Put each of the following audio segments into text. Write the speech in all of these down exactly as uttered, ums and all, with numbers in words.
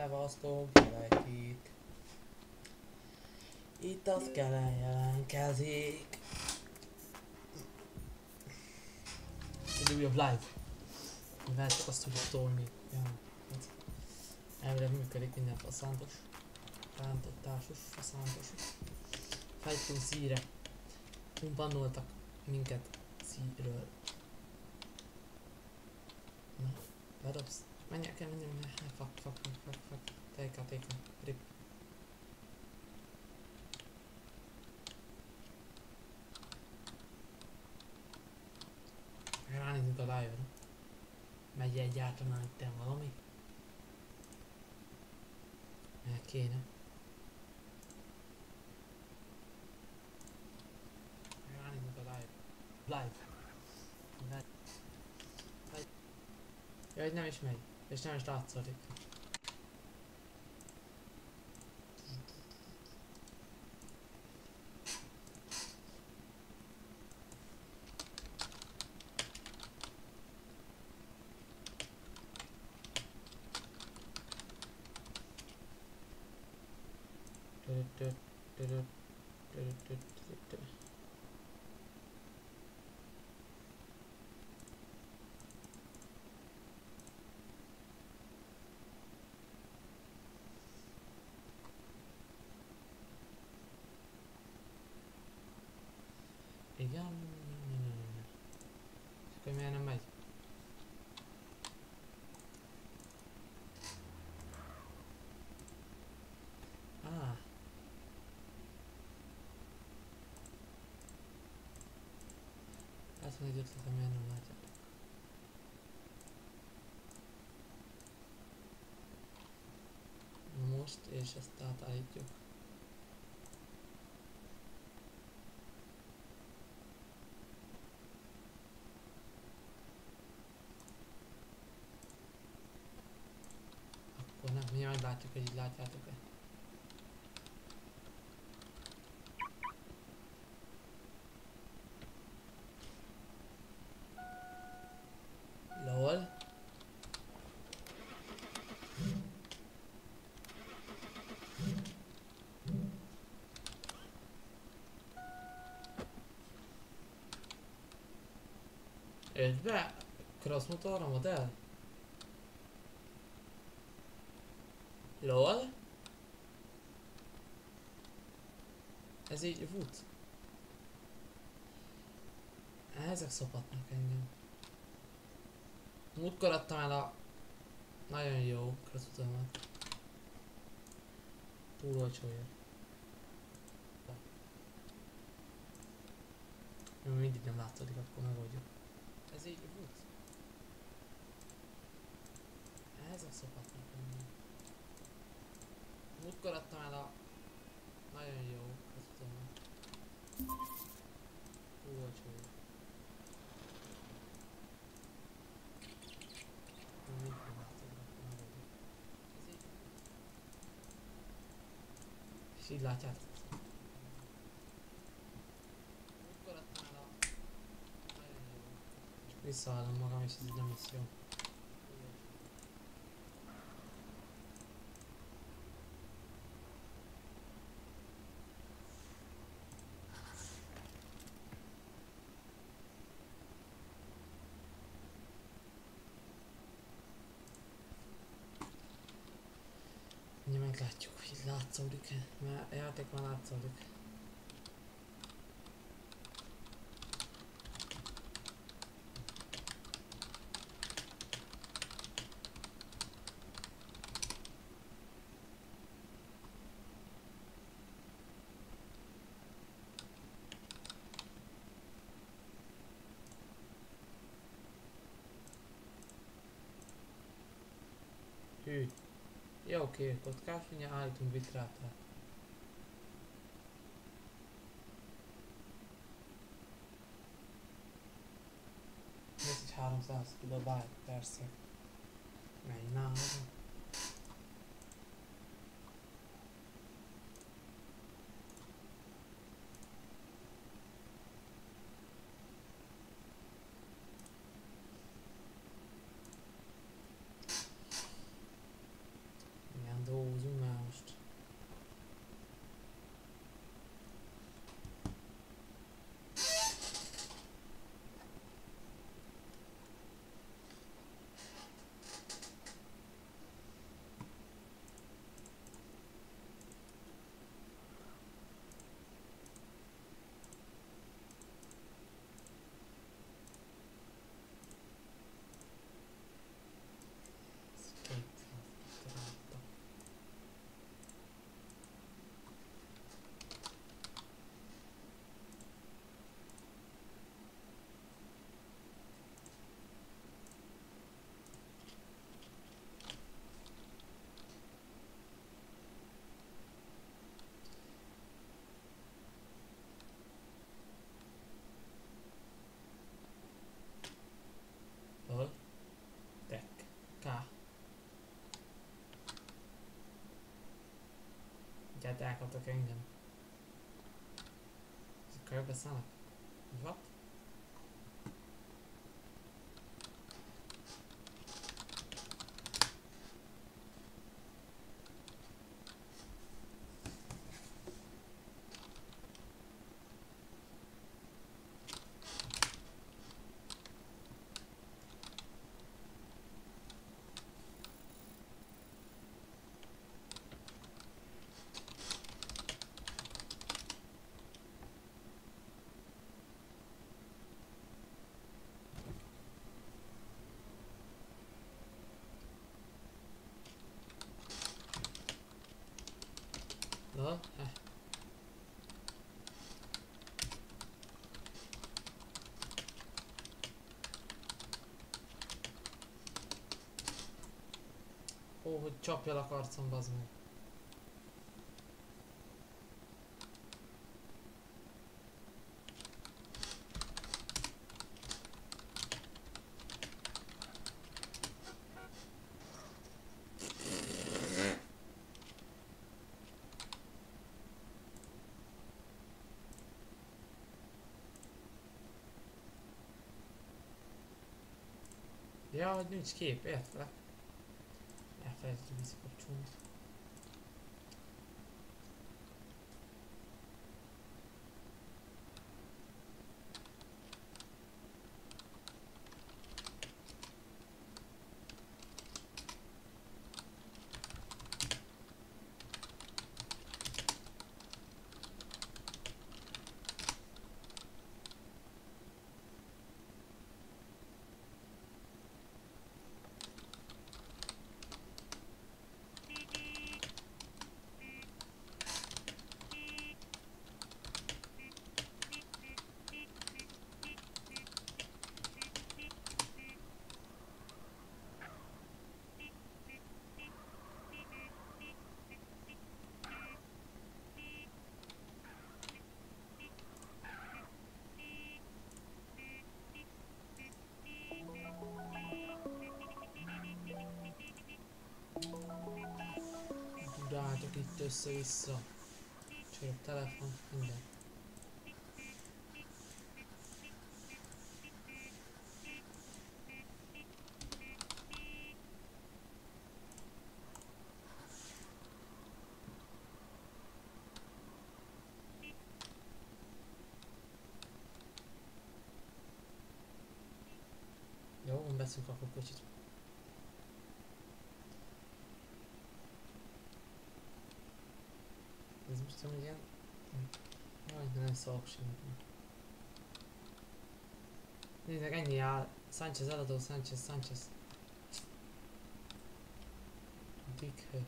Szevasztok, gyerekek! Itt az Kellen jelentkezik. Egy újabb live. Mivel csak azt tudjuk tolni. Ja, hát elvileg működik minden faszántos. Rántottasos, faszántosos. Fejtünk szíre. Pumpannoltak minket szíről. Na, bedobsz. Menj el kell, menj el, menj el. Fuck, fuck, fuck, fuck, fuck. Take a, take a, rip. Ránézünk a live-ra. Megy egyáltalán itt valami? Meg kéne. Ránézünk a live. Live. Live. Live. Jaj, nem is megy. És nem is látszik. Igen. És akkor miért nem megy? Ah. Ez van egy ötletem, miért nem látjátok. Most, és ezt átállítjuk. Akkor nem, mi meglátjuk, hogy így látjátok-e. Lol. Ötbe? Cross motorra modell? Lol? Ez így fut? Ezek szopatnak engem. Múltkor adtam el a nagyon jó cross motormat. Túl olcsóért. Jó, mindig nem látszódik, akkor megoldjuk. Ez így fut? Ezek szopatnak engem. Múltkor adtam el a nagyon jó cross motormat. Túl olcsóért. És így látjátok. Csak visszaállom magam, és ez így nem lesz jó. Mindjárt meglátjuk, hogy így látszódik-e, mert a játék már látszódik. Hű. Jó, oké, kockás, mindjárt állítunk vitrátát. Ez egy háromszáz kilobyte persze. Menj nálam. Gyert, elkaptak engem. Ezek körbeszálnak? What? Na, eh. Ó, hogy csapjalak arcom, bazd meg. Ja, hogy nincs kép, értelek. Elfelejtettem visszakapcsolni. Dudáltok itt össze-vissza. Csörög telefon, minden. Jó, veszünk akkor kocsit. Ez most olyan ilyen... Jaj, de nem szólok semmit. Nézzek, ennyi áll. Sánchez eladó, Sánchez, Sánchez. Dikhő.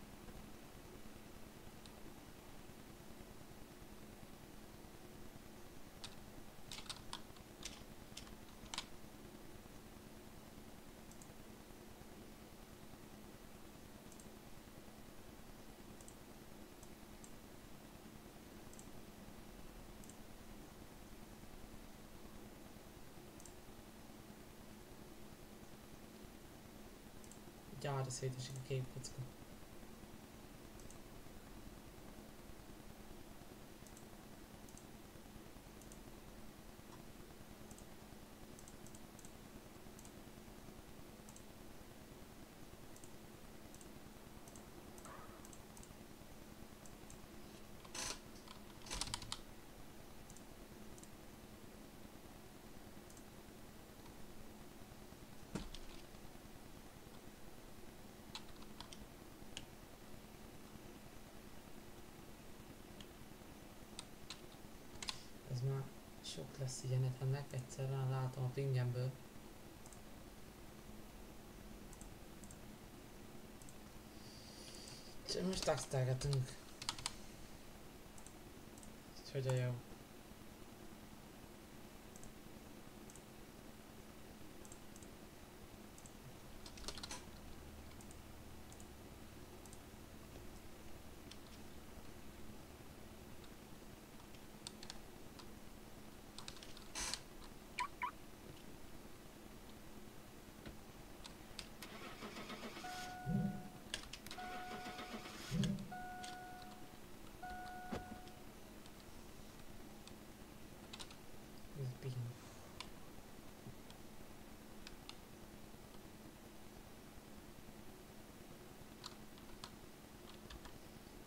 Gyára szétesik a képkocka. Ez már sok lesz ilyen ennek, egyszerűen látom a pingemből. Csak most textelgetünk. Úgyhogy a jó.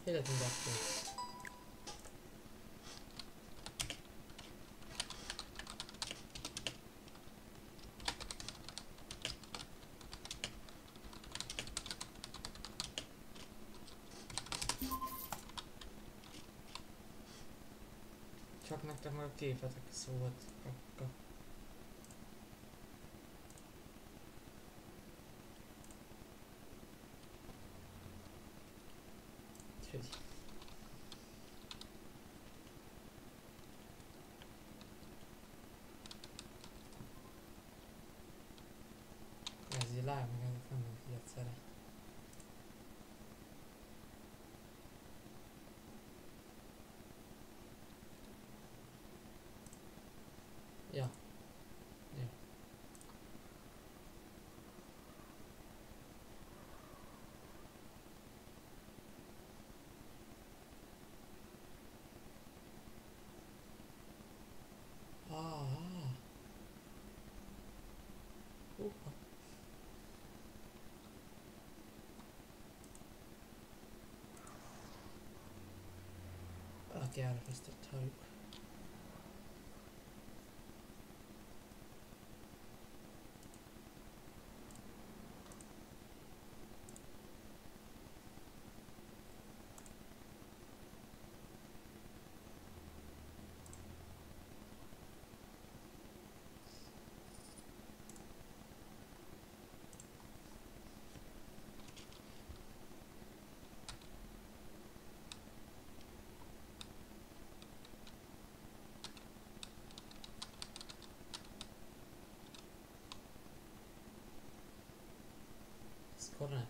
Életünk akkor. Csak nektek meg a képetek szólt. Kakka. Úgyhogy. Ez így live, meg ezek nem mennek így egyszerre. Ja. Jó. Ah, ah. Uh. Valaki elvesztett halljuk. Disconnect.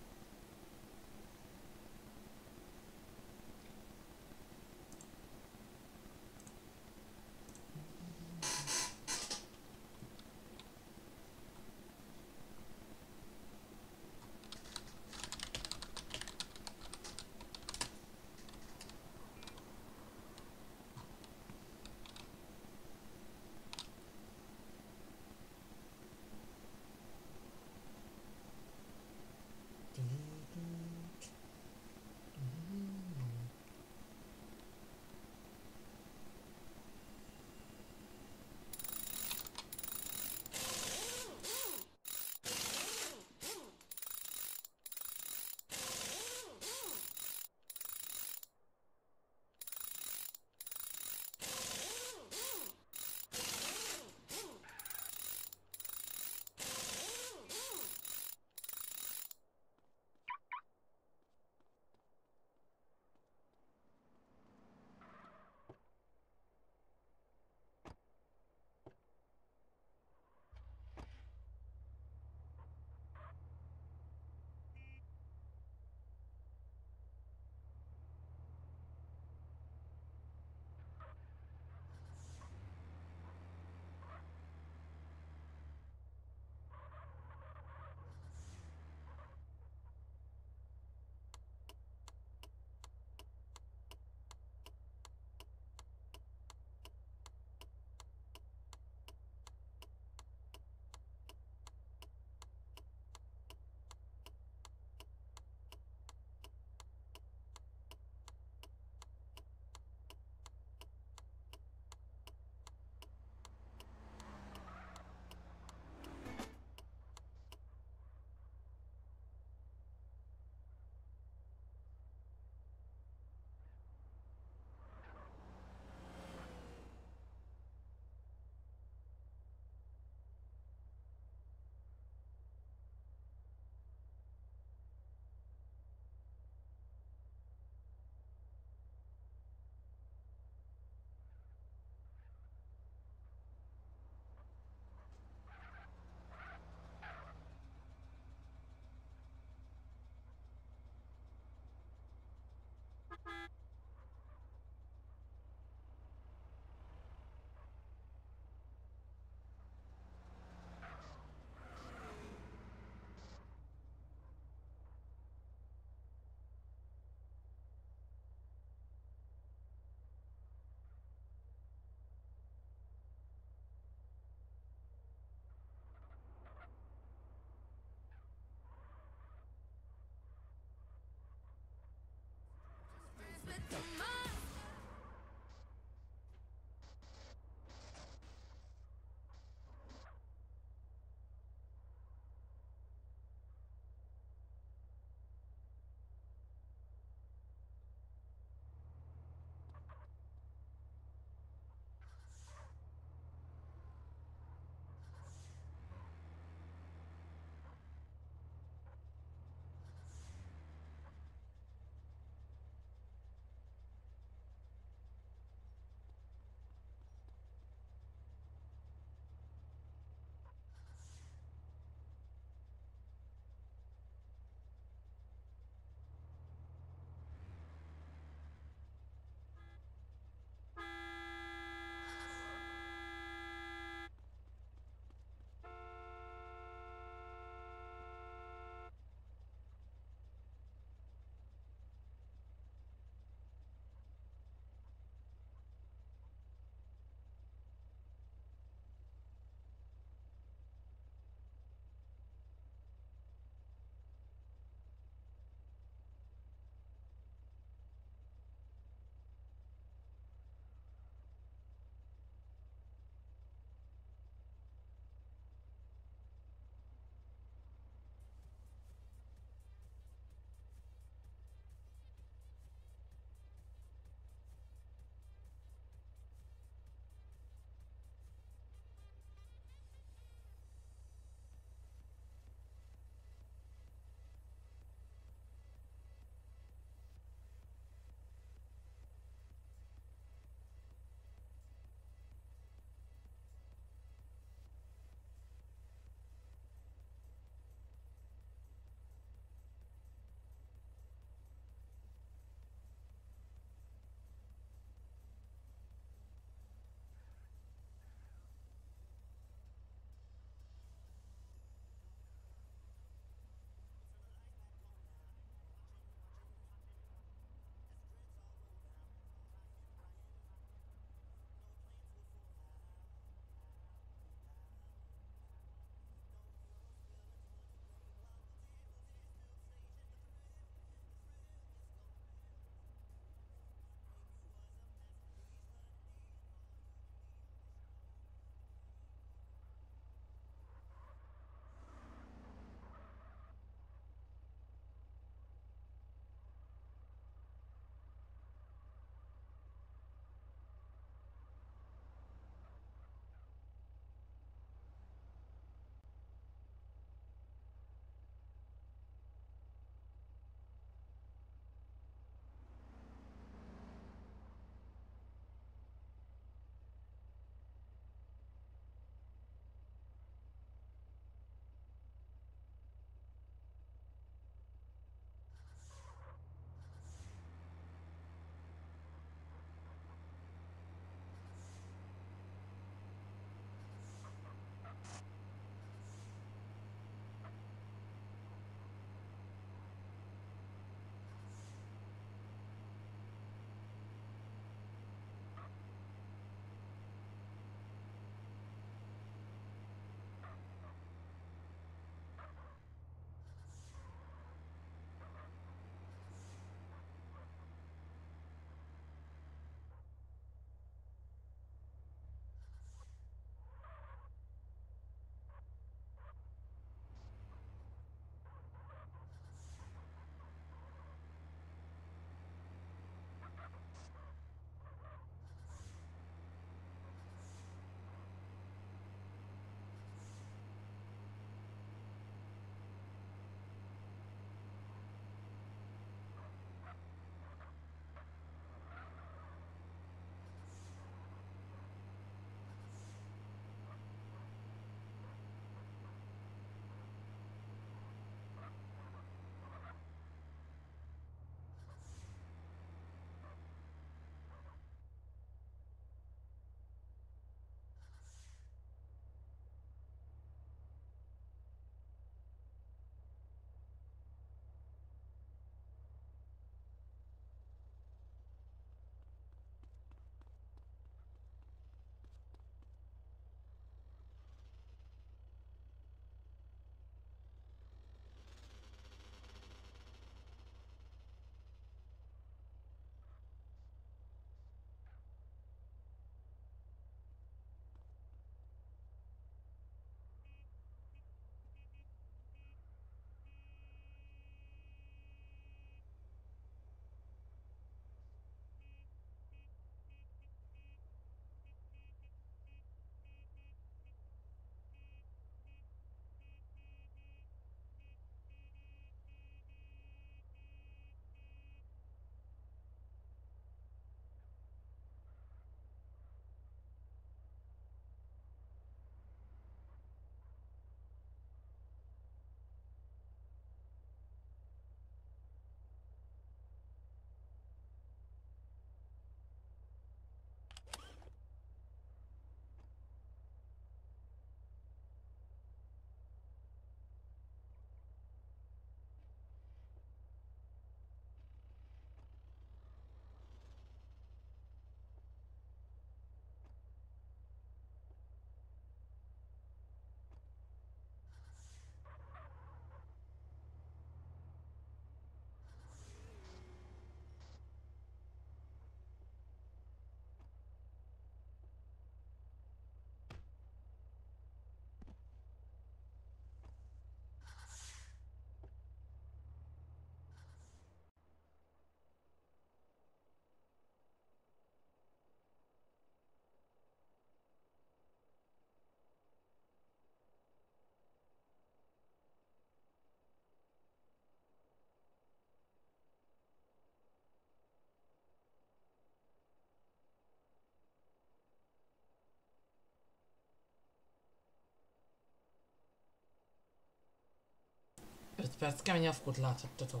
öt perc kemény afkot láthattatok.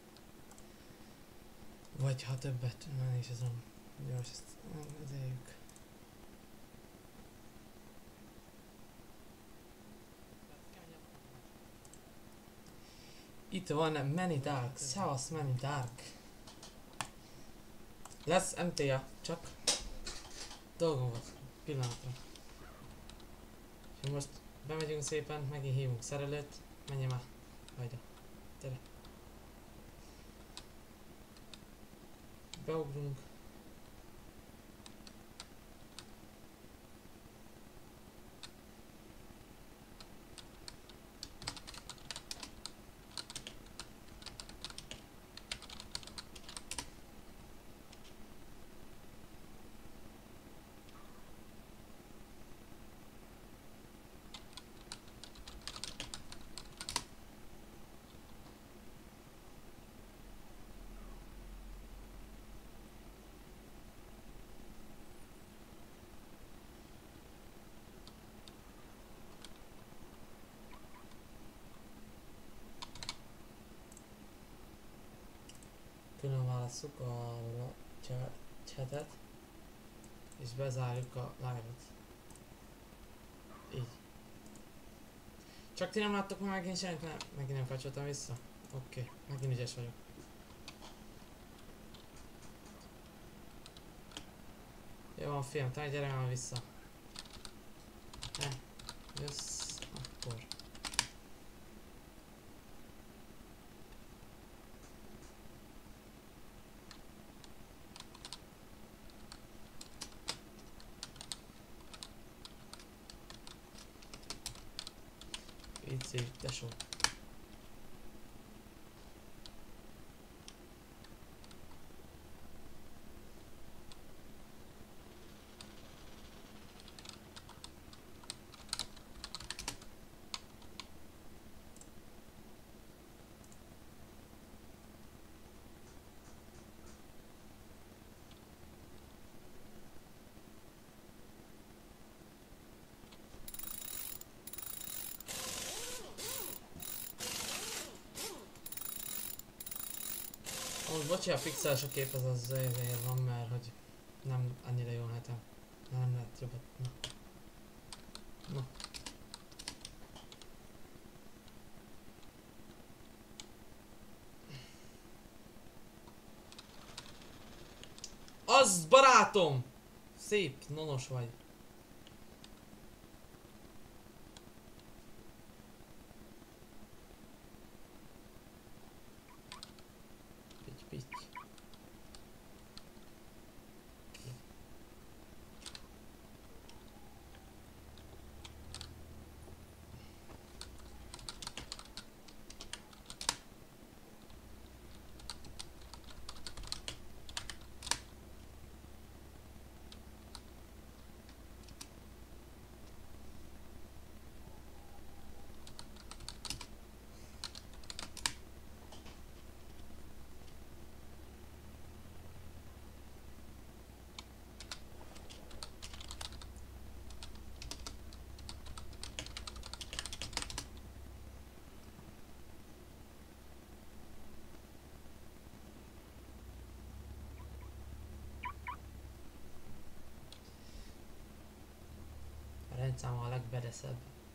Vagy ha többet, nem is azon. Jó, és ezt ezéljük. Itt van Many Dark, Szevasz Many Dark. Lesz em té á, csak dolgom volt, pillanatra. És most bemegyünk szépen, megint hívunk szerelőt, menj már, hajda, gyere. Beugrunk. Külön válasszuk a chatet, és bezárjuk a live-ot. Így. Csak ti nem láttok már megint semmit, mert megint nem kapcsoltam vissza? Oké, okay. Megint ügyes vagyok. Jó van fiam, te gyere már vissza. Ne, jössz, akkor. Így tesó. Amúgy bocsi, a pixeles a kép, az az azért van, mert hogy nem annyira jó hetem. Nem lehet jobbat. Na. Na. Az barátom! Szép, nonos vagy. Pitty. Rendszám a legbedeszebb.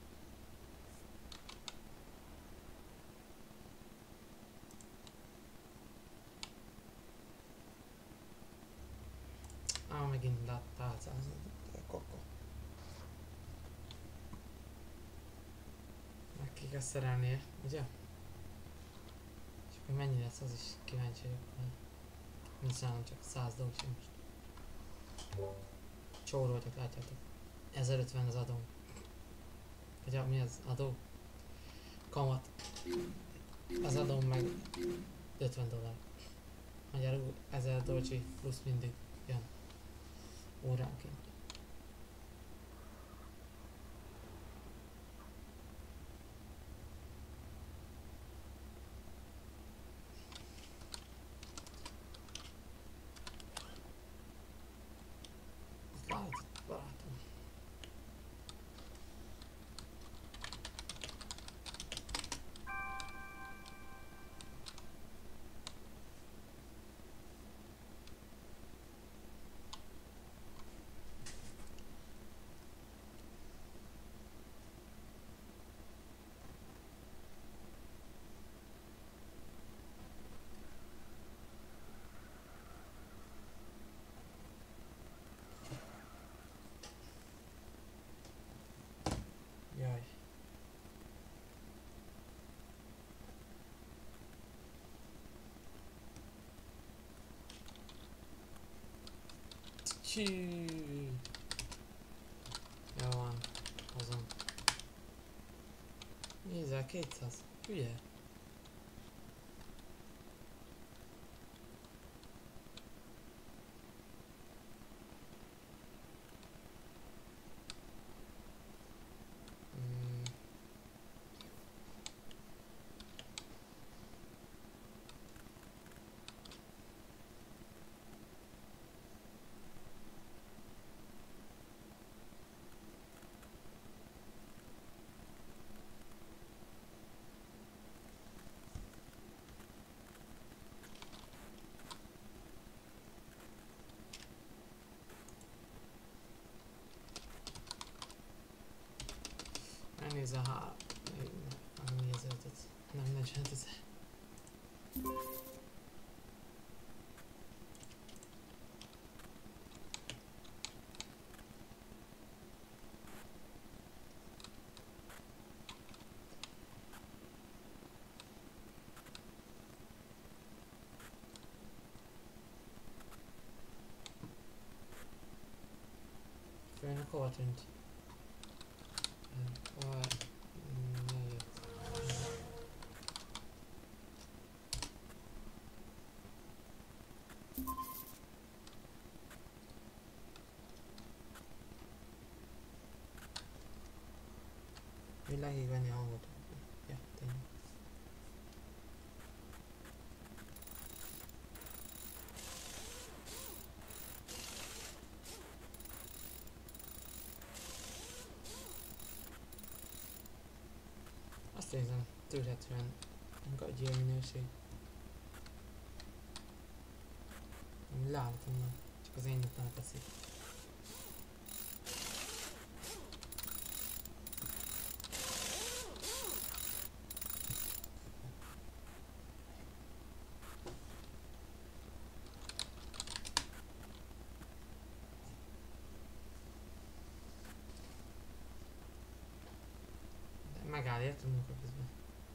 Ah, megint láttál, koko. Meg ki kell szerelnie, ugye? És akkor mennyi lesz, az is kíváncsi vagyok. Nincs nálam csak száz dolog most. Csóroltak, látjátok. ezerötven az adó. Vagy mi az adó? Kamat. Az adó meg ötven dollár. Magyarul ezer dolcsi plusz mindig jön. Óránként. Csí. Jó van, hozom. Nézzel, kétszáz. Hülye. Mm. Megnézze, ha... nézőt, nem negyvenezer. Főnök hova tűnt? Hova... ne jött. Világig venni a hangot. Ja, tényleg. Azt nézem, tűrhetően gagyi a minőség. Látom, csak az én nyitnál teszik. De megáll, érted munka közben.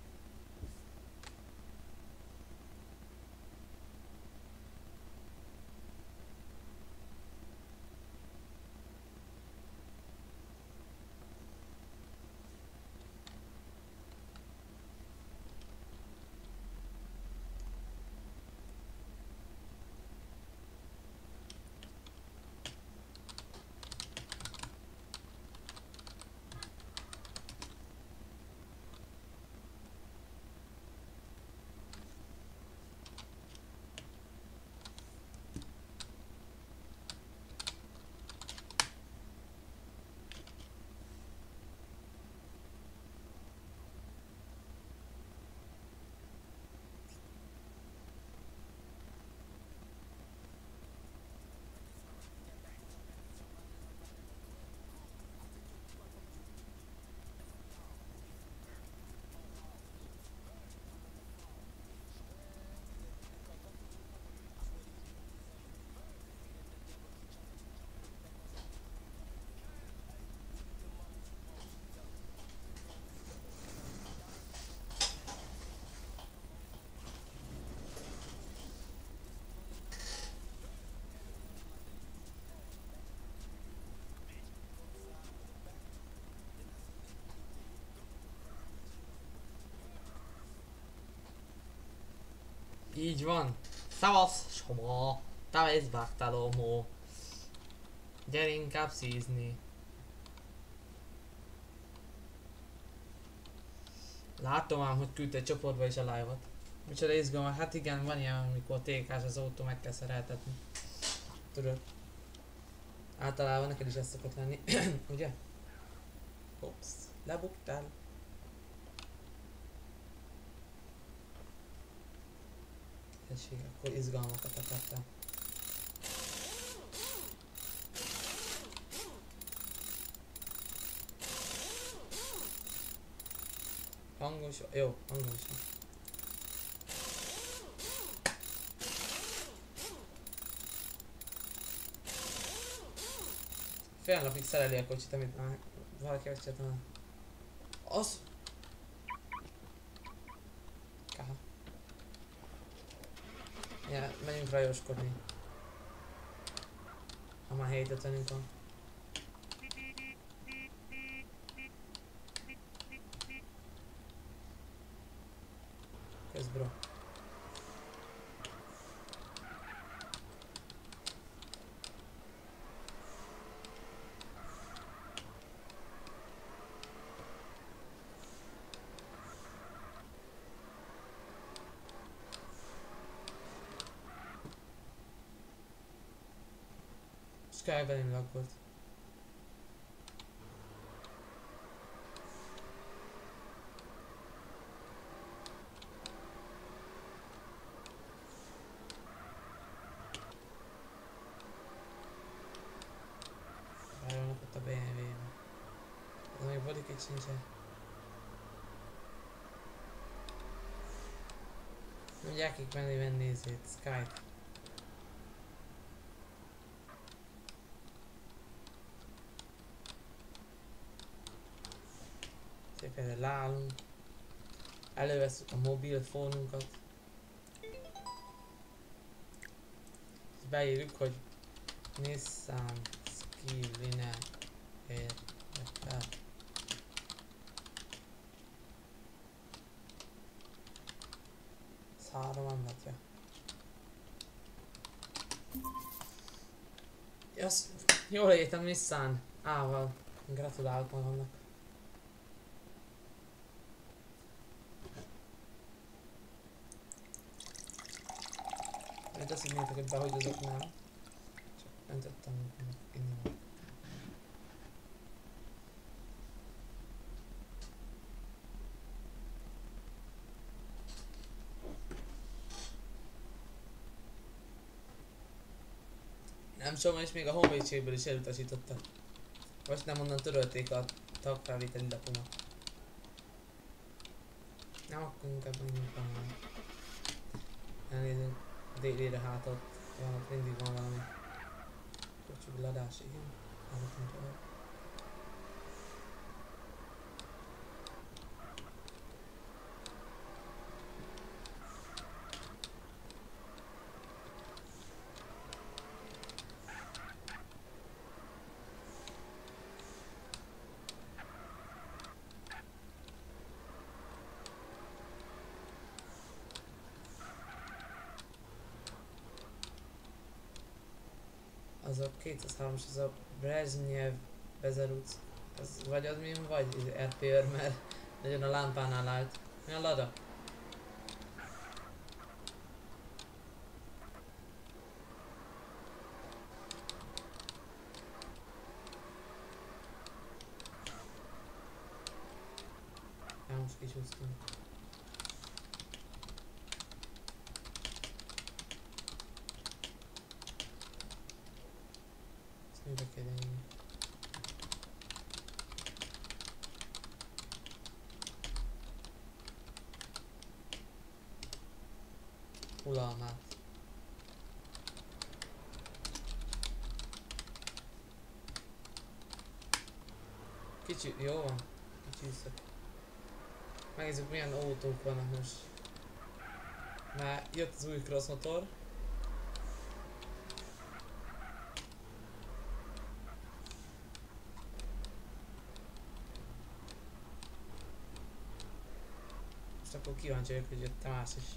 Így van. Szavasz, Soma. Te is Bartolomó. Gyere inkább szízni. Látom ám, hogy küldte csoportba is a live-ot. Micsoda izgalmas. Hát igen, van ilyen, amikor té kás az autó, meg kell szereltetni. Tudod. Általában neked is ez szokott lenni. Ugye? Ups. Lebuktál. Tessék, akkor izgalmakat akartam. Hangos, jó, hangos. Fél napig szereli a kocsit, amit már valaki azt csinálta. Az! Kaha. Ja, menjünk rajoskodni. Ha már hétetlenünk van. Kösz bro. Sky velem lakott. Várjanak ott a bé em vé-ben. Az még bodykit sincsen. Mondják kik menni venni nézzét, Skype. Szépen leállunk. Elővesszük a mobilfonunkat. És beírjuk, hogy Nissan Skyliner érdekel. Ez három emletja. Jössz, jól értem Nissan A-val. Gratulálok magamnak. Majd azt hinnétek, hogy behagyozok, nem. Csak öntöttem inni. Nem tudom, és még a honvédségből is elutasította. Most nem onnan törölték a tagfelvételi lapomat. Nem, akkor inkább menjünk valami. Elnézünk délére, hát ott van, ott mindig van valami kocsugladás, igen. Állapunk tovább. Az a kétszázhármas, az a Brezhnev Bezeruc, az vagy az mi, vagy er pé er, mert nagyon a lámpánál állt. Mi a Lada? Ja, most kicsúsztunk. Ezt mibe kell lenni? Ulalmát. Kicsi, jó van. Kicsiszek. Megnézzük milyen autók vannak most. Már jött az új cross motor. Most akkor kíváncsi vagyok, hogy jött más is.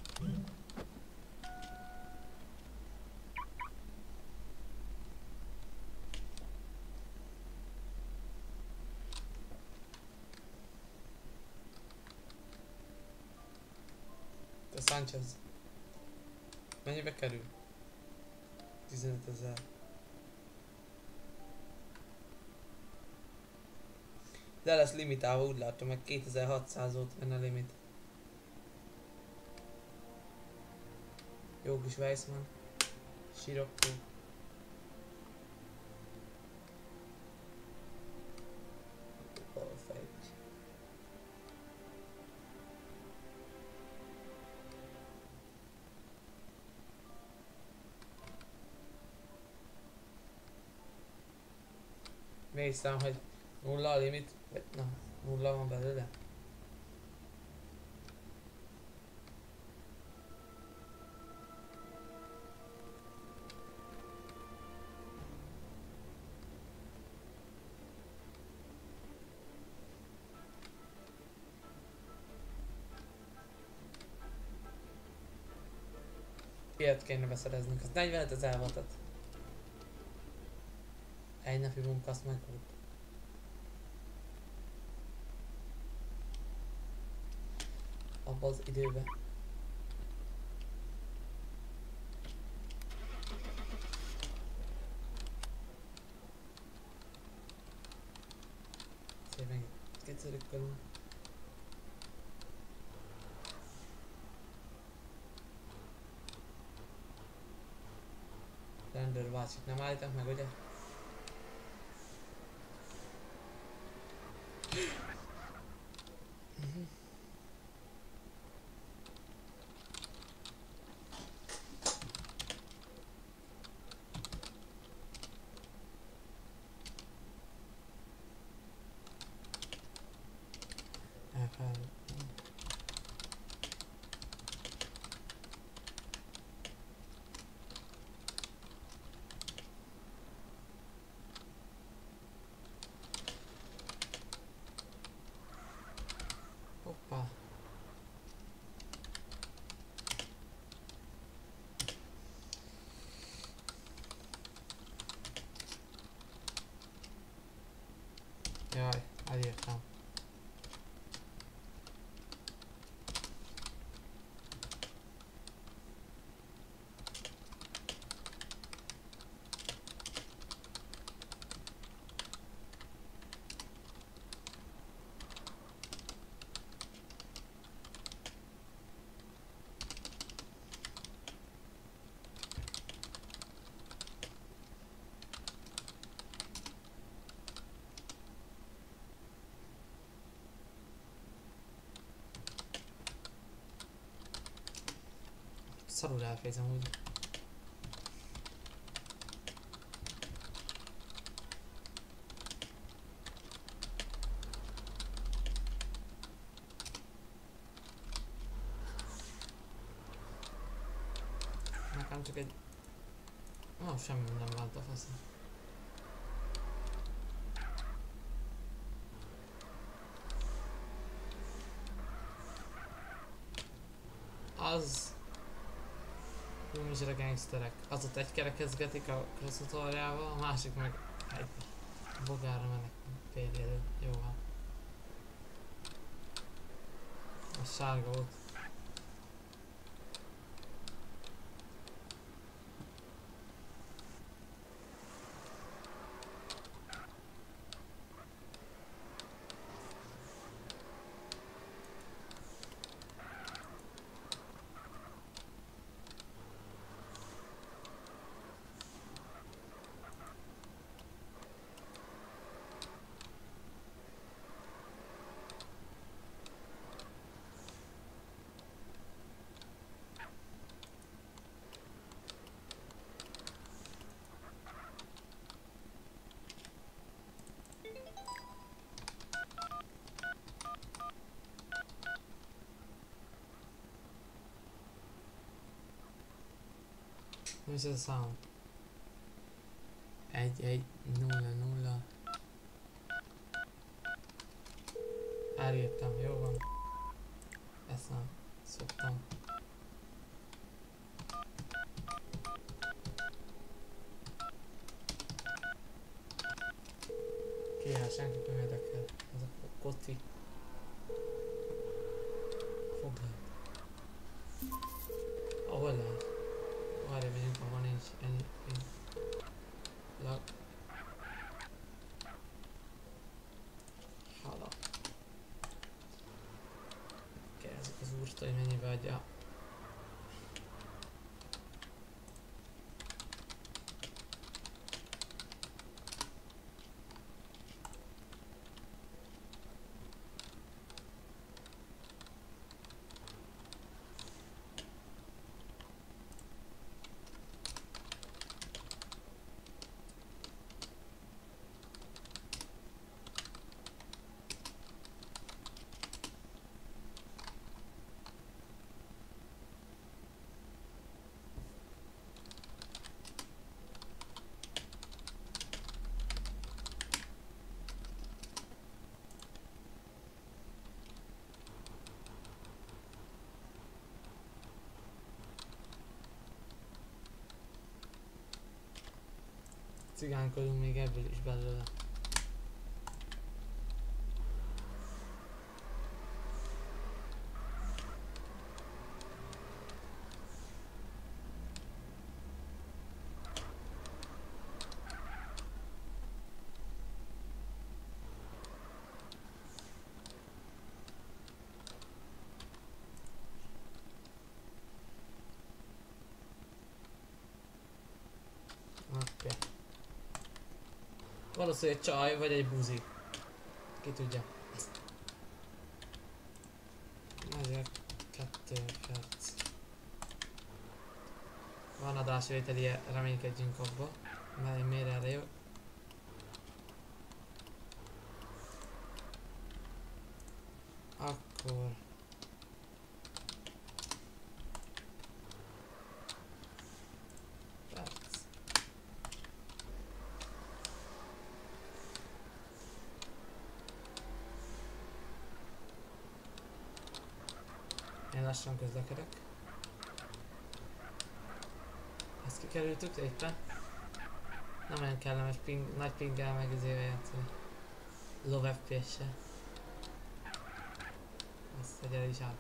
A Sanchez. Mennyibe kerül? tizenötezer. De lesz limitálva, úgy látom, meg kétezer-hatszáz volt benne a limit. Jó kis Weissman. Sirocco. Perfect. Néztem, hogy nulla a limit, vagy na, nulla van belőle. ilyet kéne beszereznünk. Az negyvenezer wattot. Egy napi munka, azt megúr. Abba az időben. Szépen kétszerükkelünk. Rendőr bácsit nem állítanak meg, ugye? Elfel. Hoppá. Jaj, elírtam. Szarul elfejezem úgy. Nekem csak egy... Ó, semmi nem van a faszom. Az... Micsoda gangsterek. Az ott egy kerekezgetik a crosshatorjával, a másik meg egy bogárra mennek félélő. Jó van. A sárga volt. Mi is ez a sound? Egy, egy, nulla, nulla. Elírtam, jó van. Ezt nem szoktam. Kiáll, senkit nem érdekel. Ez a koci. Fogd el. Ahol lehet? Arra megyünk, ahol nincs ennyi pénz. Lag. Hala. Kérdezzük az úrtól, hogy mennyibe adja. cigánkodunk még ebből is belőle. Oké. Valószínűleg egy csaj vagy egy buzi. Ki tudja. Ezért kettő perc. Van adásvételi, reménykedjünk abba. Mert miért erre jó? Akkor... Perc. Én lassan közlekedek. Ezt kikerültük éppen. Nem olyan kellemes ping, nagy pinggel meg izével játszani. Low ef pé es-sel. Azt egy el is áll.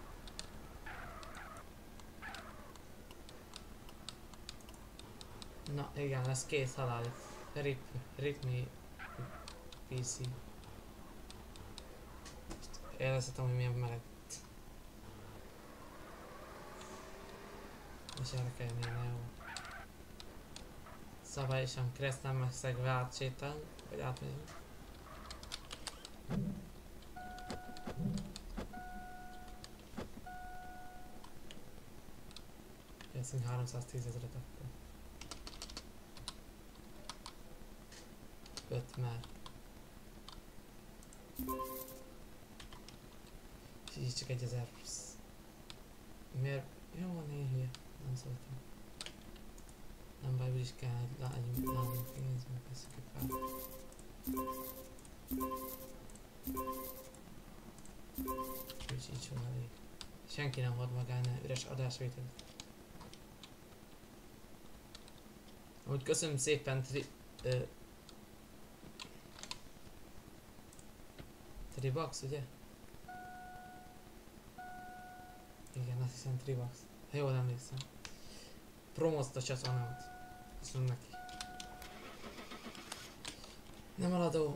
Na igen, lesz két halál itt. Rip, rip me pé cé. Érezhetem, hogy milyen meleg. És erre kell jönni, na jó. Szabályosan keresztül megszegve átsétálni, vagy átmegyünk. Játszunk háromszáztíz ezeret akkor. öt már. És így csak egy ezer plusz. Miért? Jó van, én hülye. Nem szóltam. Nem baj, úgyis kell, hogy lágyunk, lágyunk pénz, meg veszünk egy pár. Úgyis így van elég. Senki nem ad magána üres adásvételt. Úgy köszönöm szépen tri... Ö, Tribucks, ugye? Igen, azt hiszem Tribucks. Ha jól emlékszem. Promozta a csatornámat. Köszönöm neki. Nem aladó.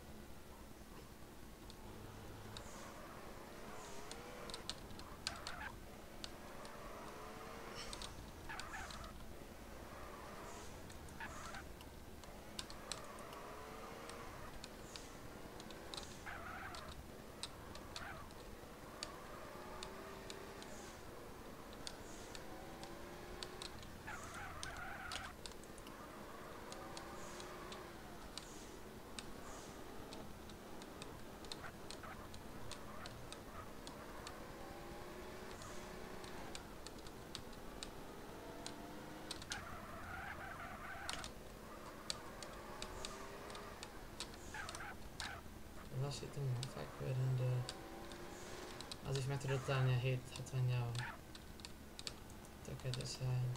Lassítunk a fekvőrendől. Az is meg tudod találni a hét hetvenjával. Tökéletesen.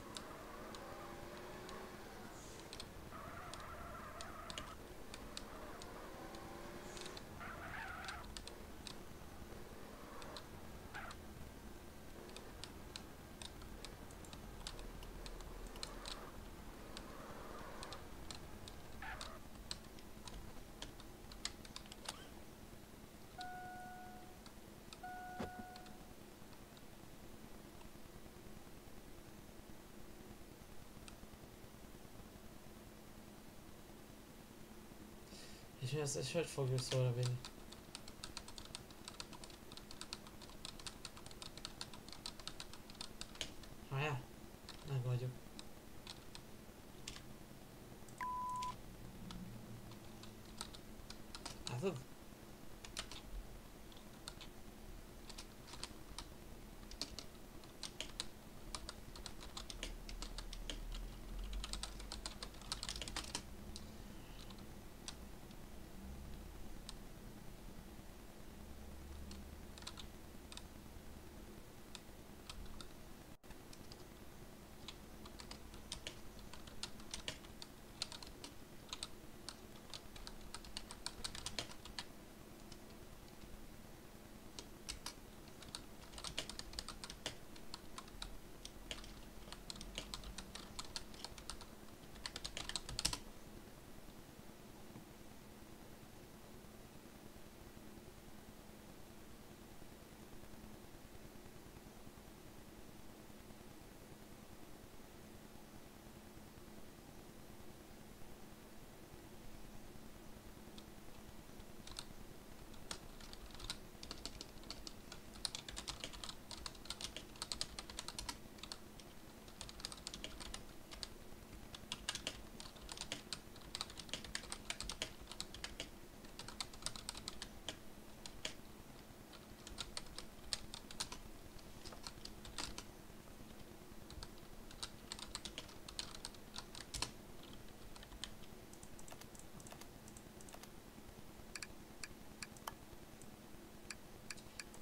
És mi ezt, ezt hogy fogjuk szóra vinni? Hájá, megoldjuk. Látod?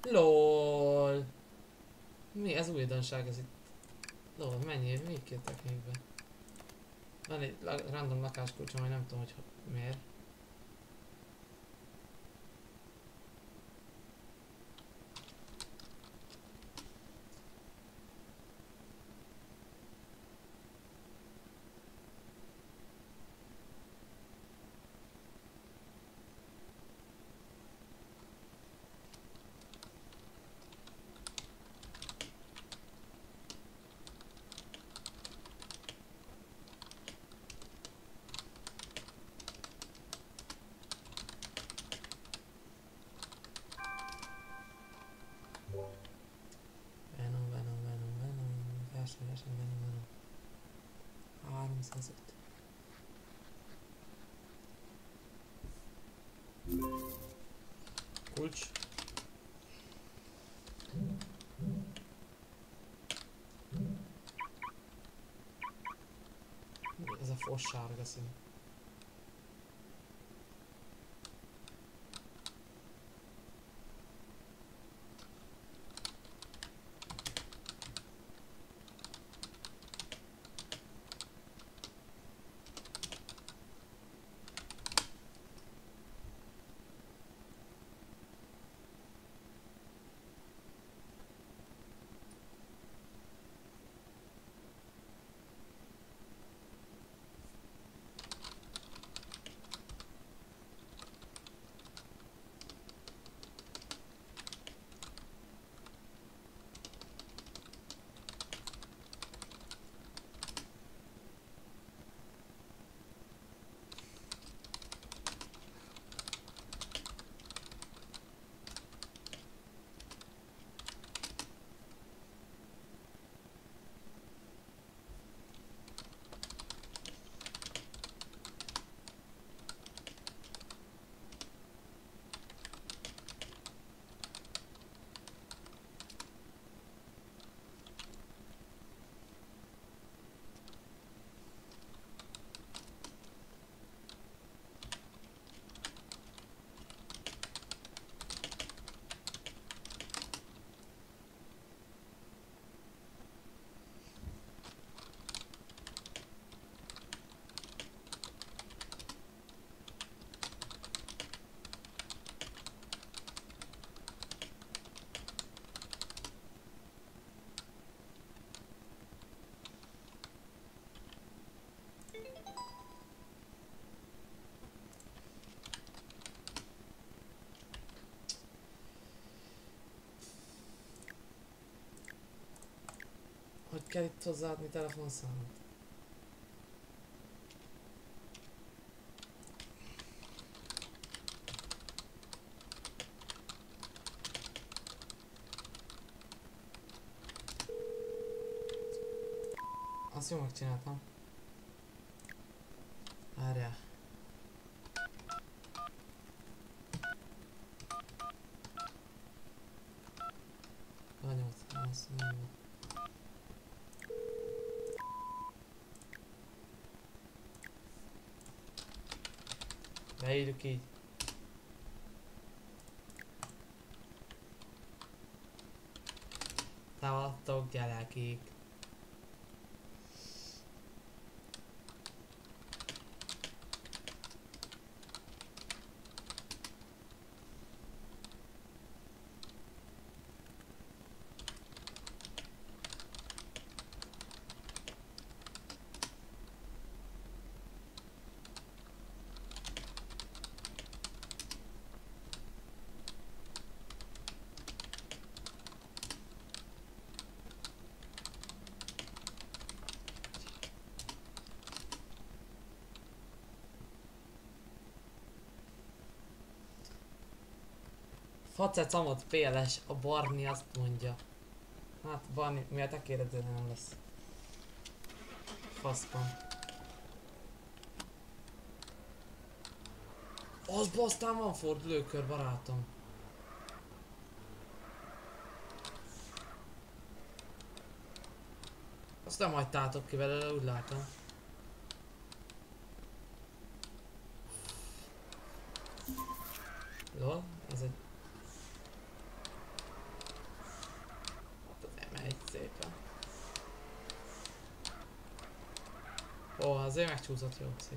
LOL. Mi ez újdonság ez itt? LOL, mennyi? Még kértek még be? Van egy la- random lakáskulcsom, hogy nem tudom, hogy ho- miért. Venom, Venom, Venom, Venom, verseny, verseny, Venom, Venom. háromszázöt. Kulcs. Mi ez a fos sárga szín? Hogy kell itt hozzáadni telefonszámot? Azt jól megcsináltam. Várjál. Anyót, az nem volt. Beírjuk így. Tavatok gyerekek. Facecamot pé el es, a Barni azt mondja. Hát Barni, miért te kérdező nem lesz. Faszpam. Az basztán van fordulókör, barátom. Azt nem hagytátok ki belőle, úgy látom. Lol, ez egy... azért megcsúszott, jó szép.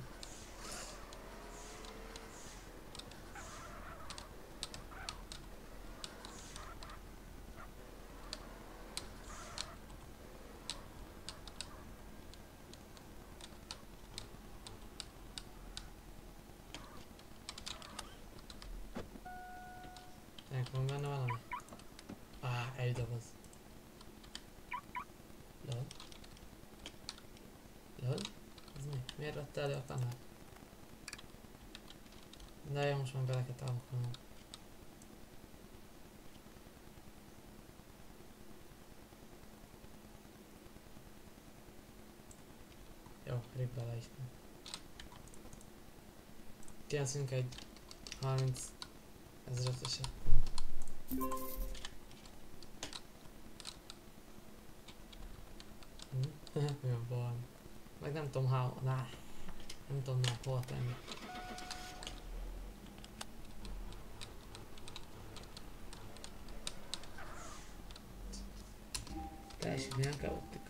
Ennek van benne valami? Á, egy doboz. Lol. Lol? Ez mi? Miért vette elő a kanál? De jó, most már bele kell támogatnom. Jó, rip bele is. Kijelszünk egy harminc ezredeset. Hm? Mi van? Meg nem tudom how, nah. Nem tudom már hol tenni. Teljesítmény kaotika.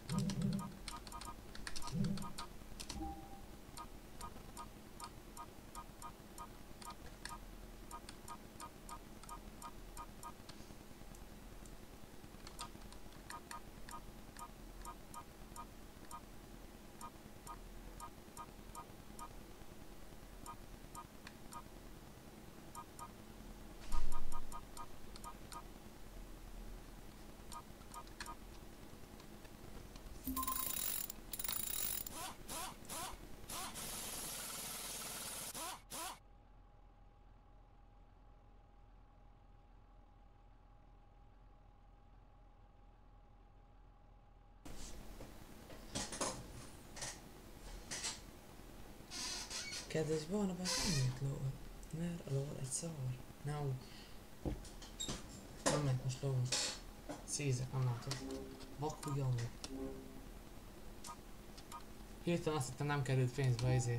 Kedves Barnabás, nem ment lól. Mert a lól egy szar. Ne úgy. Nem ment most lól. Szízek, nem látod. Vakuljon meg. Hirtelen azt hittem nem került pénzbe izé.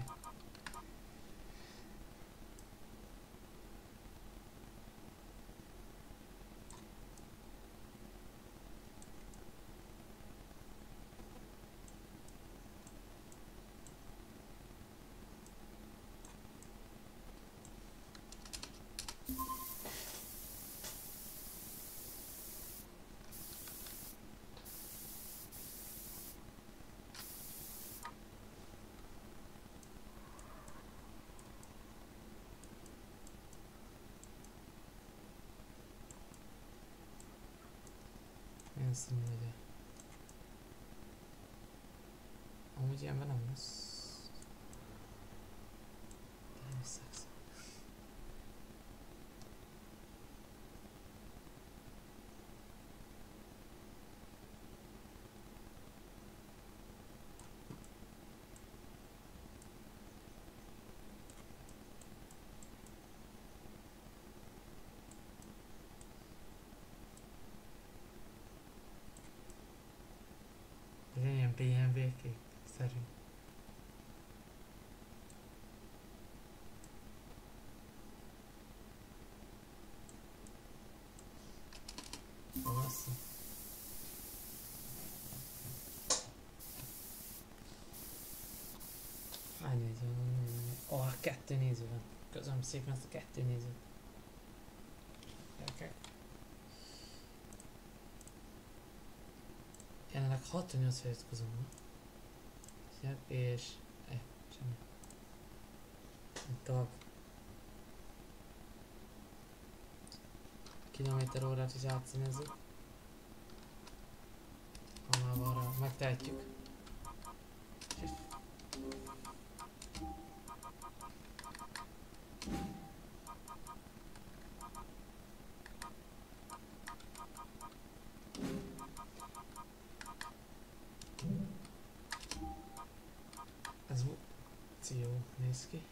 Milyen színű legyen. Amúgy ilyenben nem lesz. De nem szexi. Ez ilyen bé em vé-kék szerint. Hol lesz? Hány néző van? Ó, oh, kettő néző van. Köszönöm szépen ezt a kettő nézőt. Gyerekek. Jelenleg hatvannyolc feliratkozom van. És... Eh, semmi. Tovább. Kilométer órát is átszínezzük. Ha már van rá, megtehetjük. Ez jó néz ki.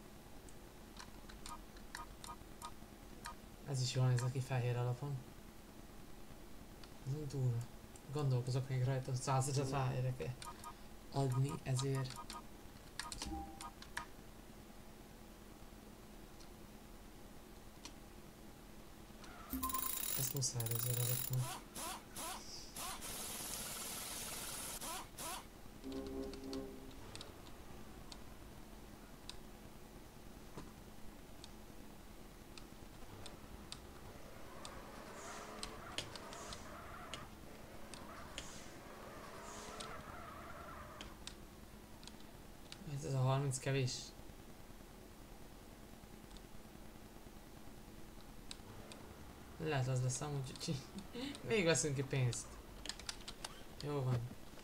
Ez is jól néz ki fehér alapon. Ez nem durva. Gondolkozok még rajta, hogy százezret ráérek-e adni ezért. Ezt muszáj ezzel adatnom. harminc kevés. Lehet az lesz amúgy, úgyhogy még veszünk ki pénzt. Jó van.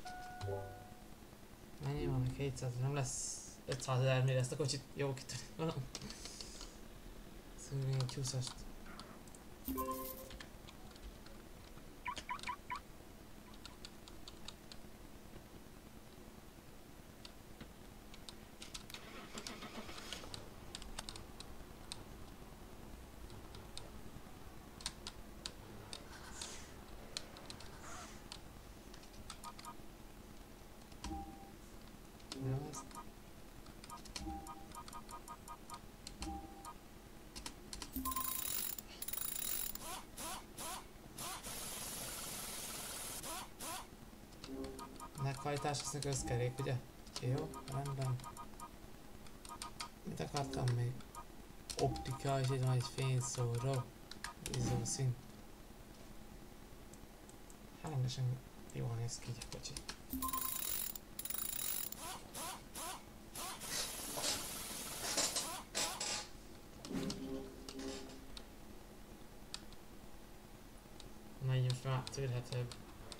Mennyi van meg? hétszáz, nem lesz ötszázezer, mire ezt a kocsit jó kitörni valam. Szóval még egy húszast. Meghajtás, az a közkerék, ugye? Jó, rendben. Mit akartam még? Optika, és itt van egy fényszóró. Izzószín. Hát rendesen jól néz ki így a kocsi. Na így most már tűrhetőbb.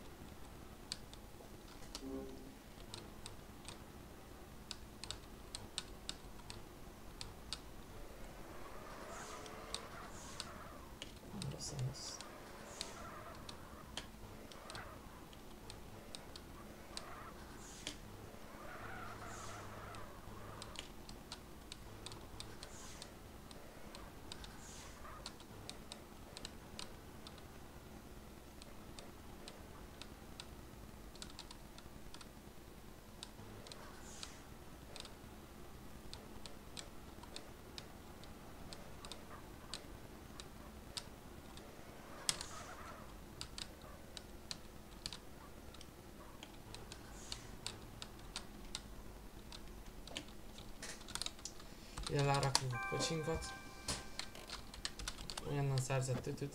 Ide rárakjuk a kocsinkat. Olyannan szerzett ütüt.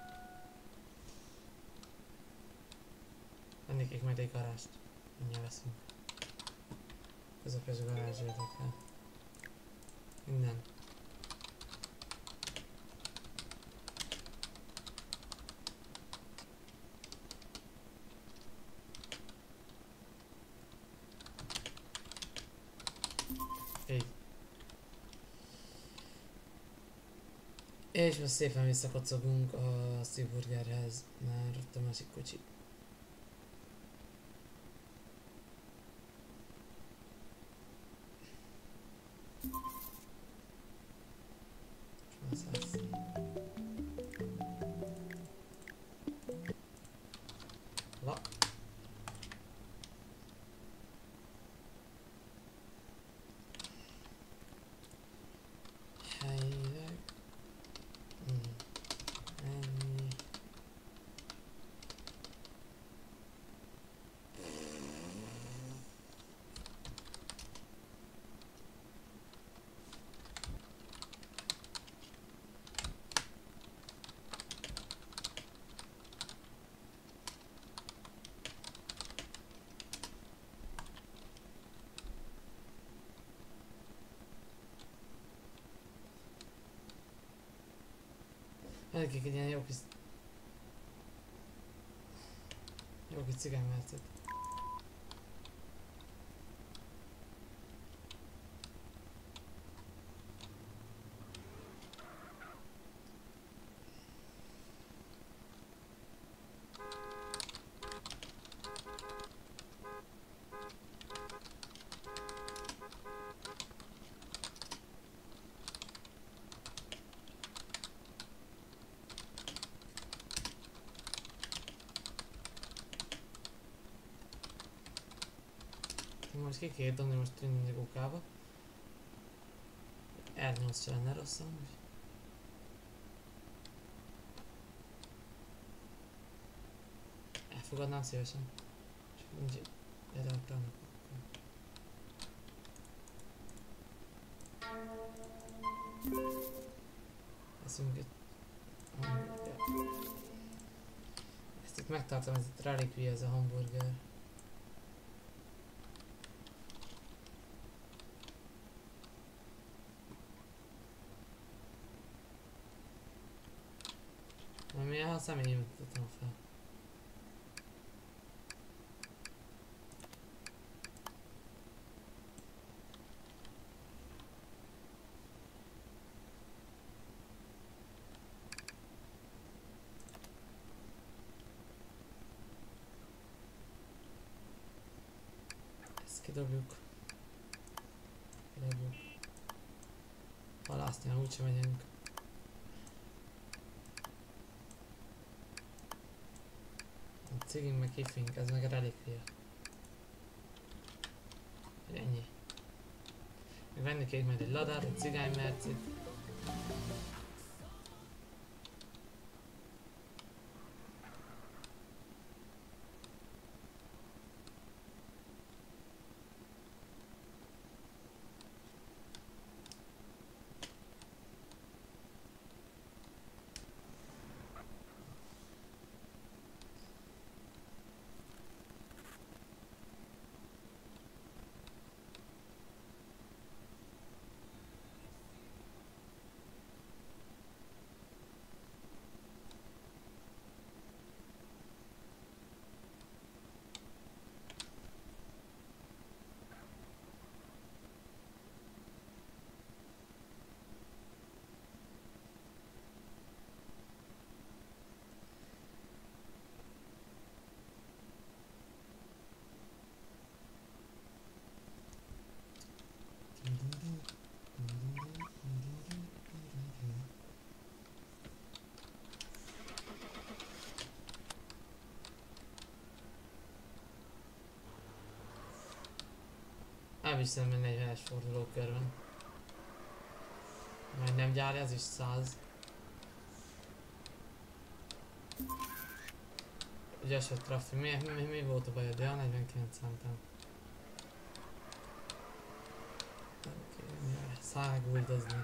Vennék majd egy garást. Mindjárt veszünk. Közepes garázs érdekel. Minden. Így. És most szépen visszakocogunk a Seaburgerhez, már ott a másik kocsi. Va. Helyileg. Hmm. Ennyi. Elkik egy ilyen jó kis... Jó kis cigánymercet. Most ki kell dobni most tűnni a kukába. er nyolc se lenne rossz amúgy. Elfogadnám szívesen. Csak nincs értelme. Eszünk egy... Ezt itt megtartom, ez itt relikvia ez a hamburger. Na milyen, ha személyim tudom fel. Ezt kidobjuk. Kidobjuk. Halászni, ha úgysem megyünk. A cigink meg kifink, ez meg a relikvia. Ennyi. Még venni kék majd egy ladár, egy cigánymercit. Elviszem meg negyvenes fordulókörben. Majd nem gyári, az is száz. Ügyes a trafi. Mi, mi, mi volt a bajod? Ja, negyvenkilenc számtam. Száguldozni.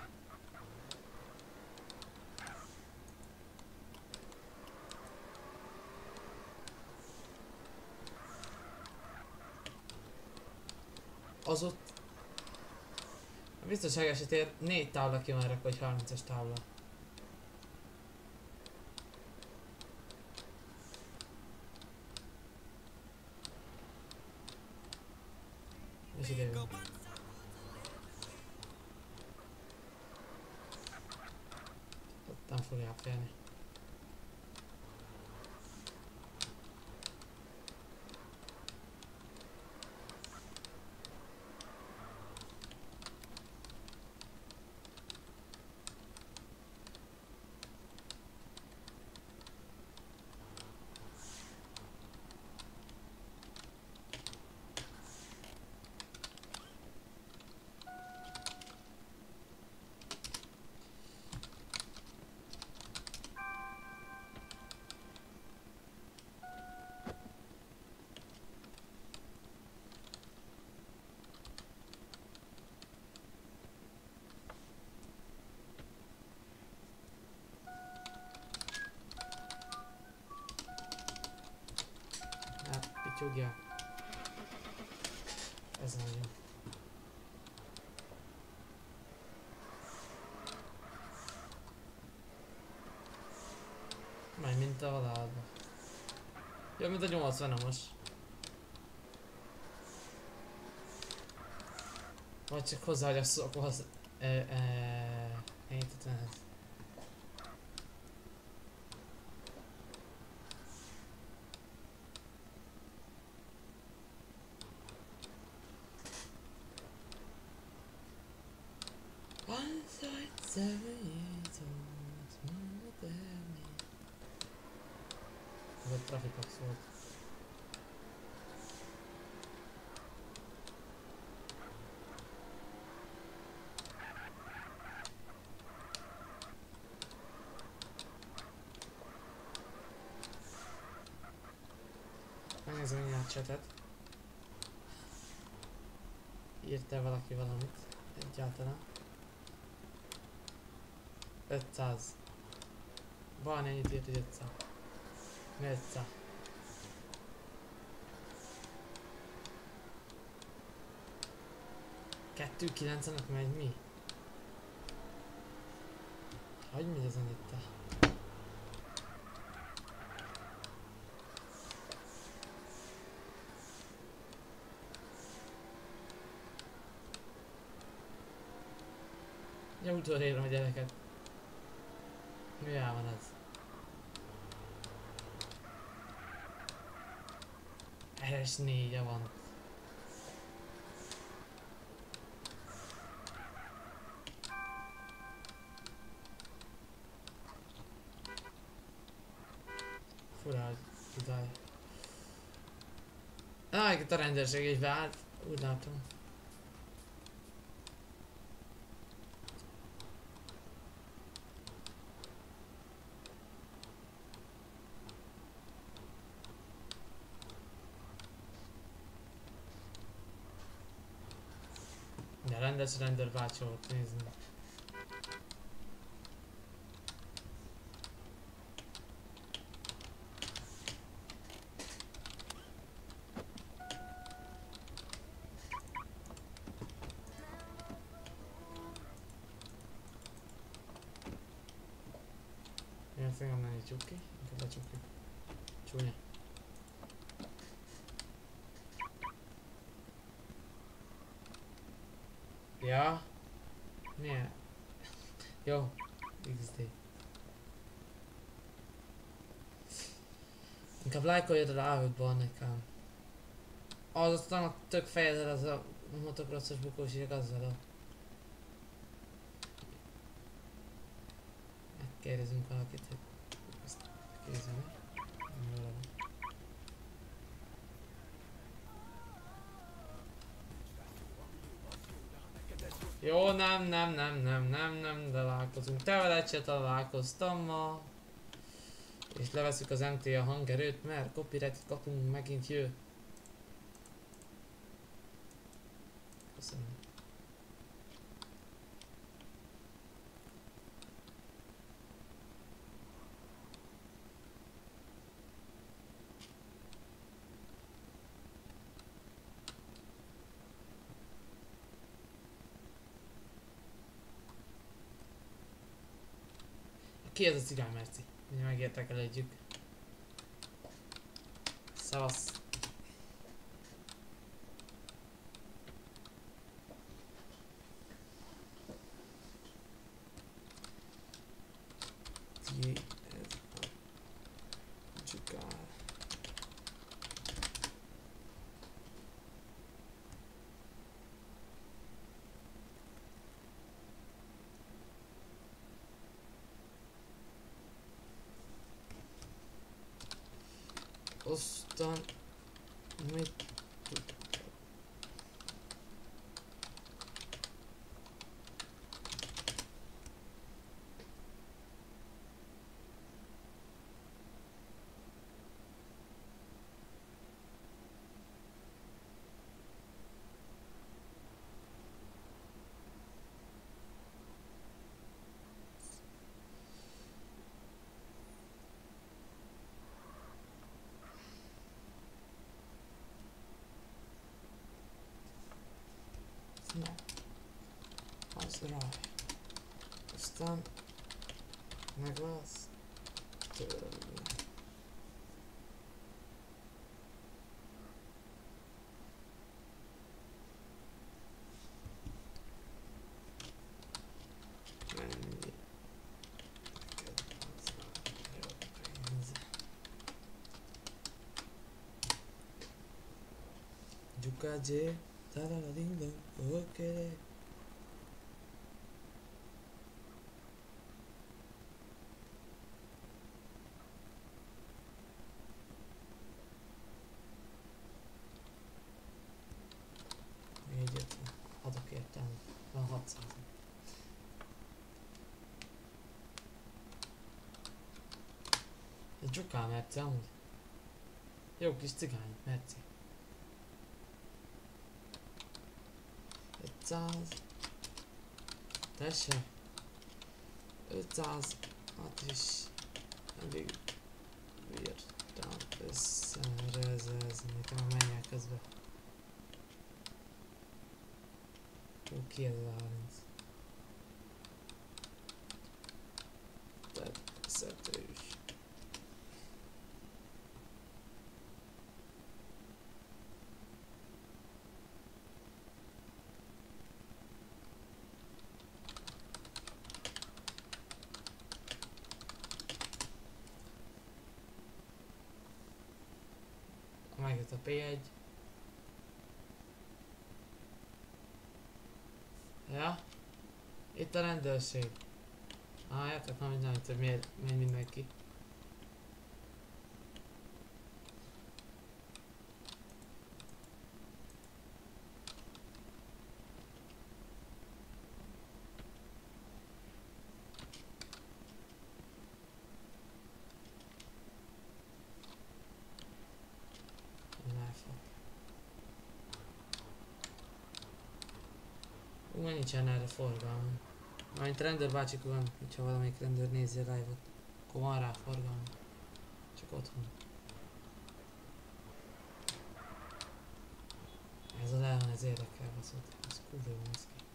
Az ott... A biztonság esetén négy tábla ki van rakva, vagy harmincas tábla. És ide jön. Ott nem fogják félni. Pityogja. Ez nagyon. Majd mint a halálba. Jó, mint a nyolcvanas. Vagy csak hozzá, hogy a szokhoz... Értetlen ez. Seven years old, small baby. Ez a trafikox volt. Megnézem mindjárt chatet. Írt-e valaki valamit? Egyáltalán. ötszáz. Van ennyit írt, hogy ötszáz. Mi ötszáz? kettő kilencenek megy mi? Hogy megy ezen itt? utolérem a gyereket. Mi van ez? es négy van. Fura, hogy kitalálja. Ah, itt a rendőrség is beállt. Úgy látom. De rendes rendőr bácsi volt, nézni. Ilyen szerintem nem nyitjuk ki, inkább lecsukjuk. Csúnya. Ja. Milyen? Jó. iksz dé. Inkább lájkoljad a ráhődban nekem. Az aztán a tök fejezed az a motocrossos bukós ír azzal a... Megkérdezünk valakit, hogy... Ezt kérdezni meg. Jól van. Jó, nem, nem, nem, nem, nem, nem találkozunk. Te veled se találkoztam ma. És leveszük az em té á hangerőt, mert copyrightot kapunk, megint jö. Köszönöm. Ki ez a cigány Merci? Mindjárt megértekelődjük. Szavasz. Ti ez a csukál. Aztán mit tud? Na, az rá. Aztán megválasz tőle. Mennyi neked az a jó pénz? Gyukádzsé. Tararadingdong, oké. Egyet adok értem, van hatszáz. Egy dzsukál Merci amúgy. Jó kis cigány, Merci. ötszáz. Tessék. ötszáz. Hát is. Elég bírtam összerezezni. Nekem a menjek közben. Ó, ki ez a harminc? Természetős. megjött a pé egy. Ja? Itt a rendőrség. Ah, értek, nem minden, hogy miért megy mindenki. Ú, nincsen erre forgalom. Majd rendőr bácsik van, hogyha valamelyik rendőr nézi a live-ot, akkor van rá forgalom. Csak otthon. Ez az elven, ez érdekel, baszott. Ez kurva jó néz ki.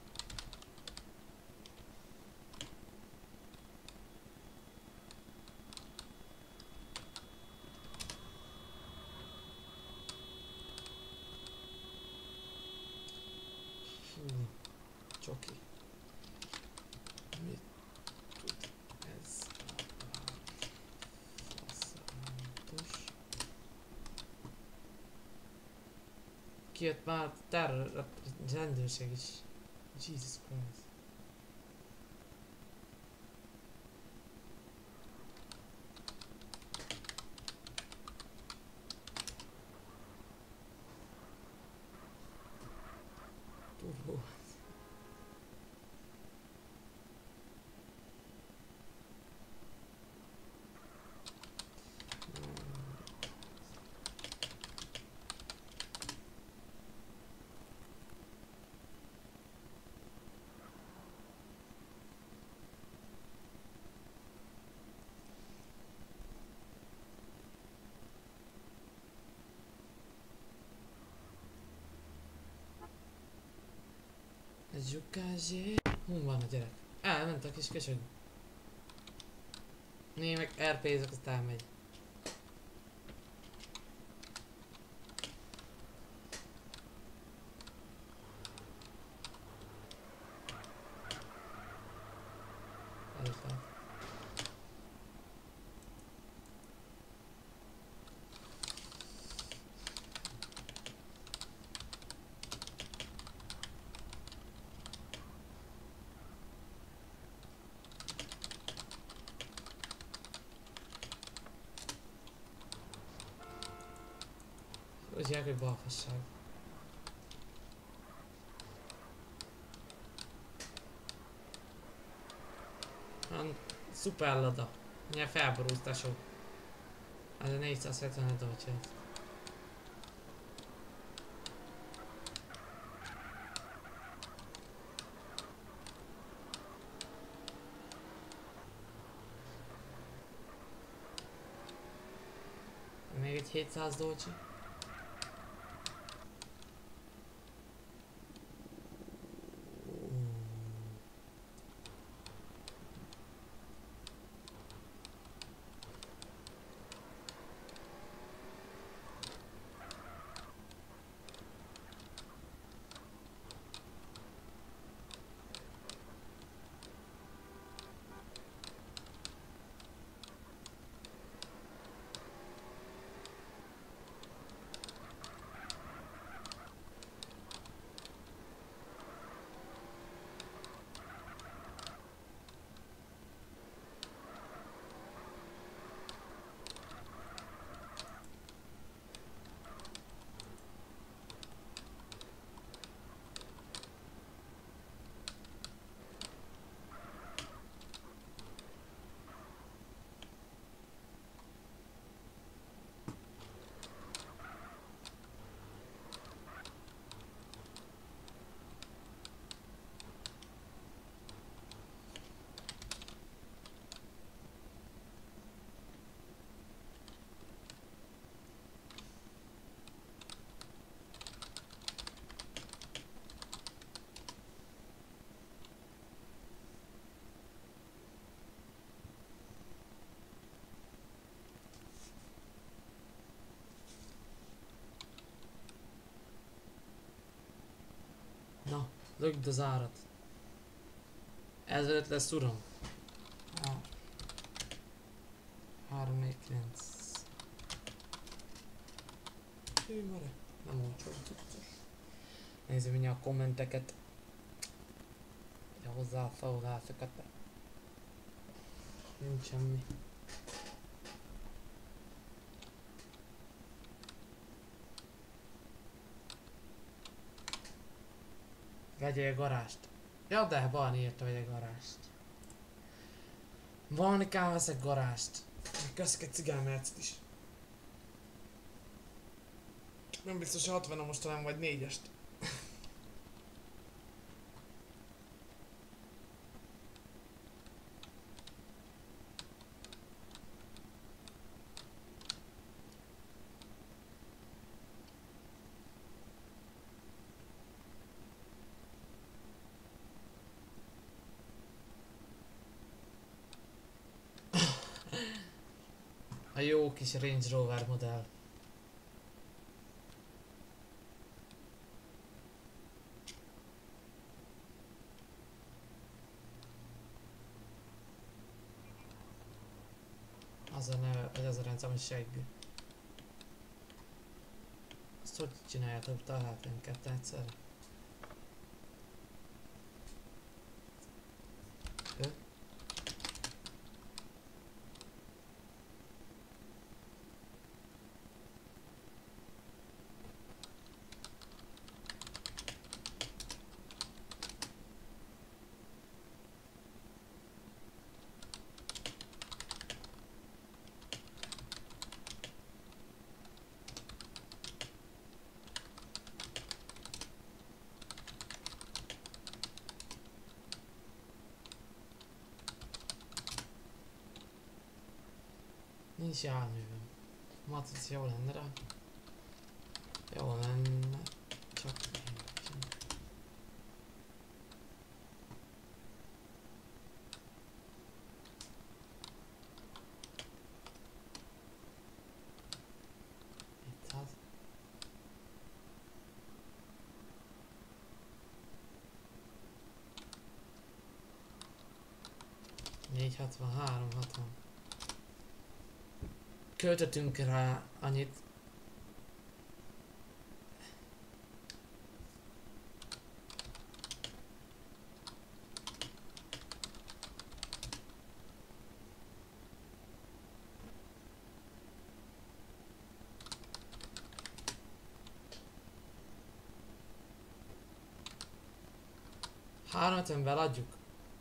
Fú, csoki. Mit tud ez a faszontos? Kijött már terror, rendőrség is. Jesus Christ. Turbo. Zsukázsé. Hú, van a gyerek. Elment a kis kösög. Né, meg er pé-zek, azt elmegy. Előtt van. Úgy hívják, hogy balfasság. Han szuper lada. Milyen felborult tesó. Ez a négyszázhetvenöt dolcset. Még egy hétszáz dolcsi. Na, lögd az árat. Ezért lesz uram. három négy kilenc. Hű, mare. Nem olcsó cuccos. Nézzük mindjárt a kommenteket. Ja, hozzá a faulásokat. Nincs semmi. Vegyél garást. Ja, de Barni írta, vegyél garást. Barnikám, veszek garást. Köszök egy cigánymercet is. Nem biztos, hogy hatvanon most talán vagy négyest. A jó kis Range Rover modell. Az a neve, vagy az a rendszám, hogy segg. Azt hogy csináljátok? Találtam ketten egyszer. Ő? Nincs járművem. Matric jó lenne rá. Jó lenne. Csak nincsen. Itt hát. négy hatvanhárom hatvan. Költöttünk rá annyit. háromszázötvenben adjuk.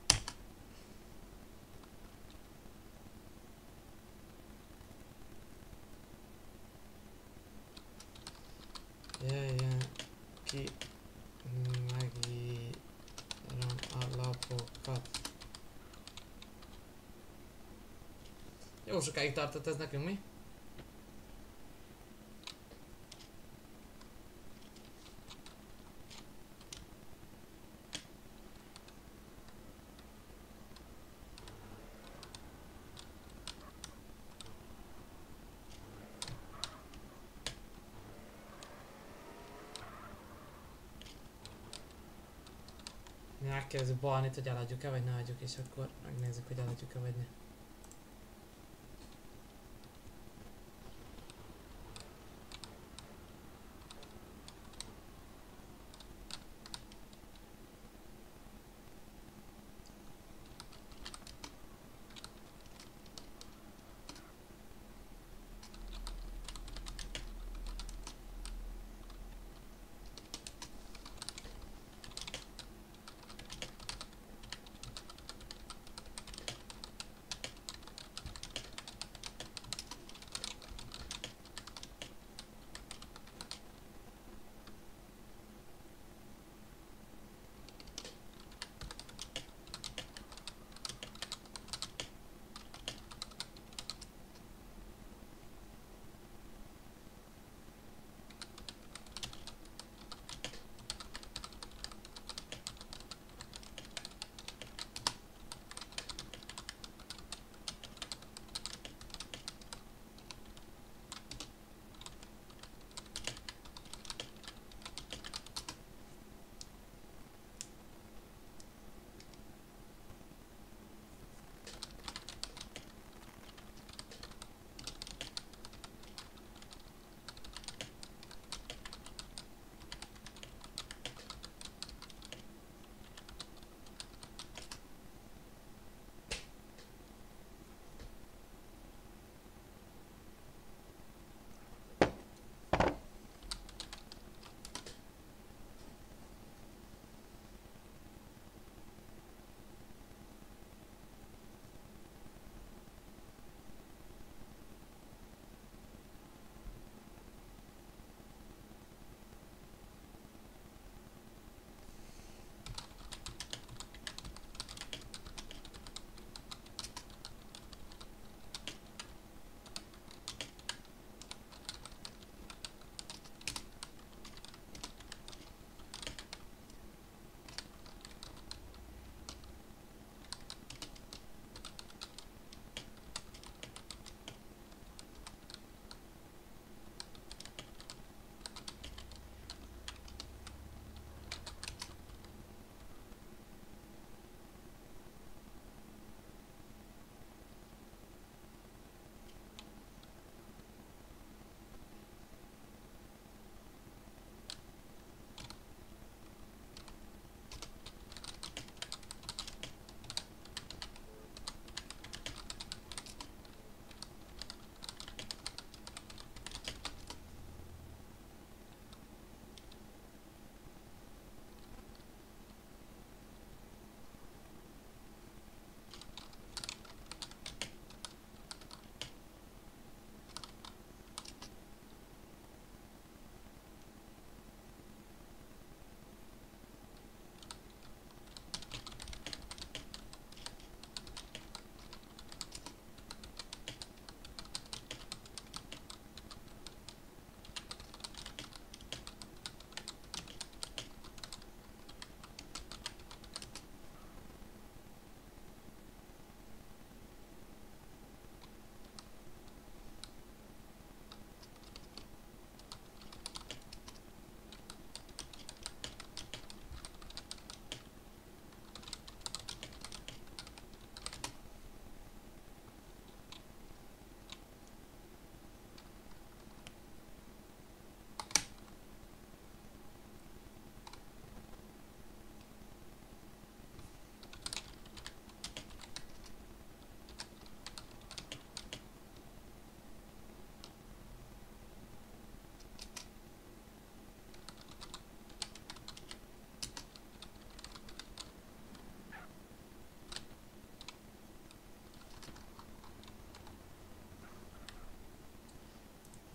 Jöjjön ki, megírom a lapokat. Jó sokáig tartott ez nekünk, mi? Megkérdezzük Barnit, hogy eladjuk-e vagy ne adjuk, és akkor megnézzük, hogy eladjuk-e vagy ne.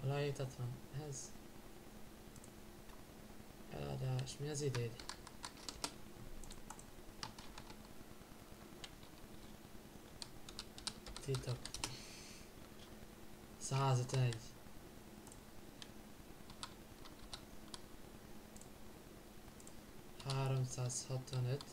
Aláírtatlan. Ez. Eladás. Mi az idéd? Titok. százötvenegy. háromszázhatvanöt.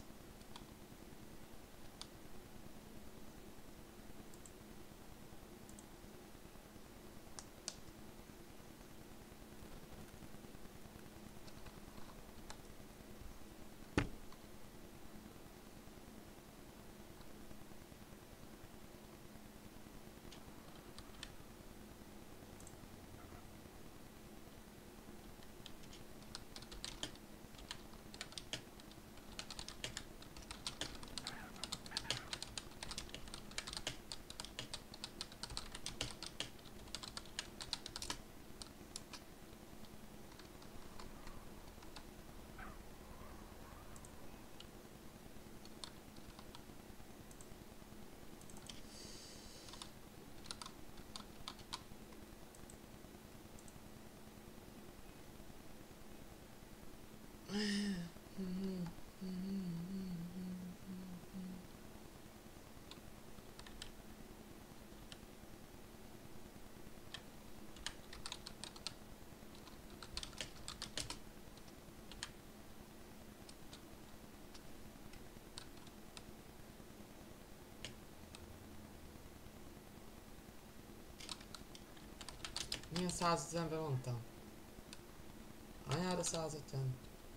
Milyen százötvenben mondtam? Anyára százötven?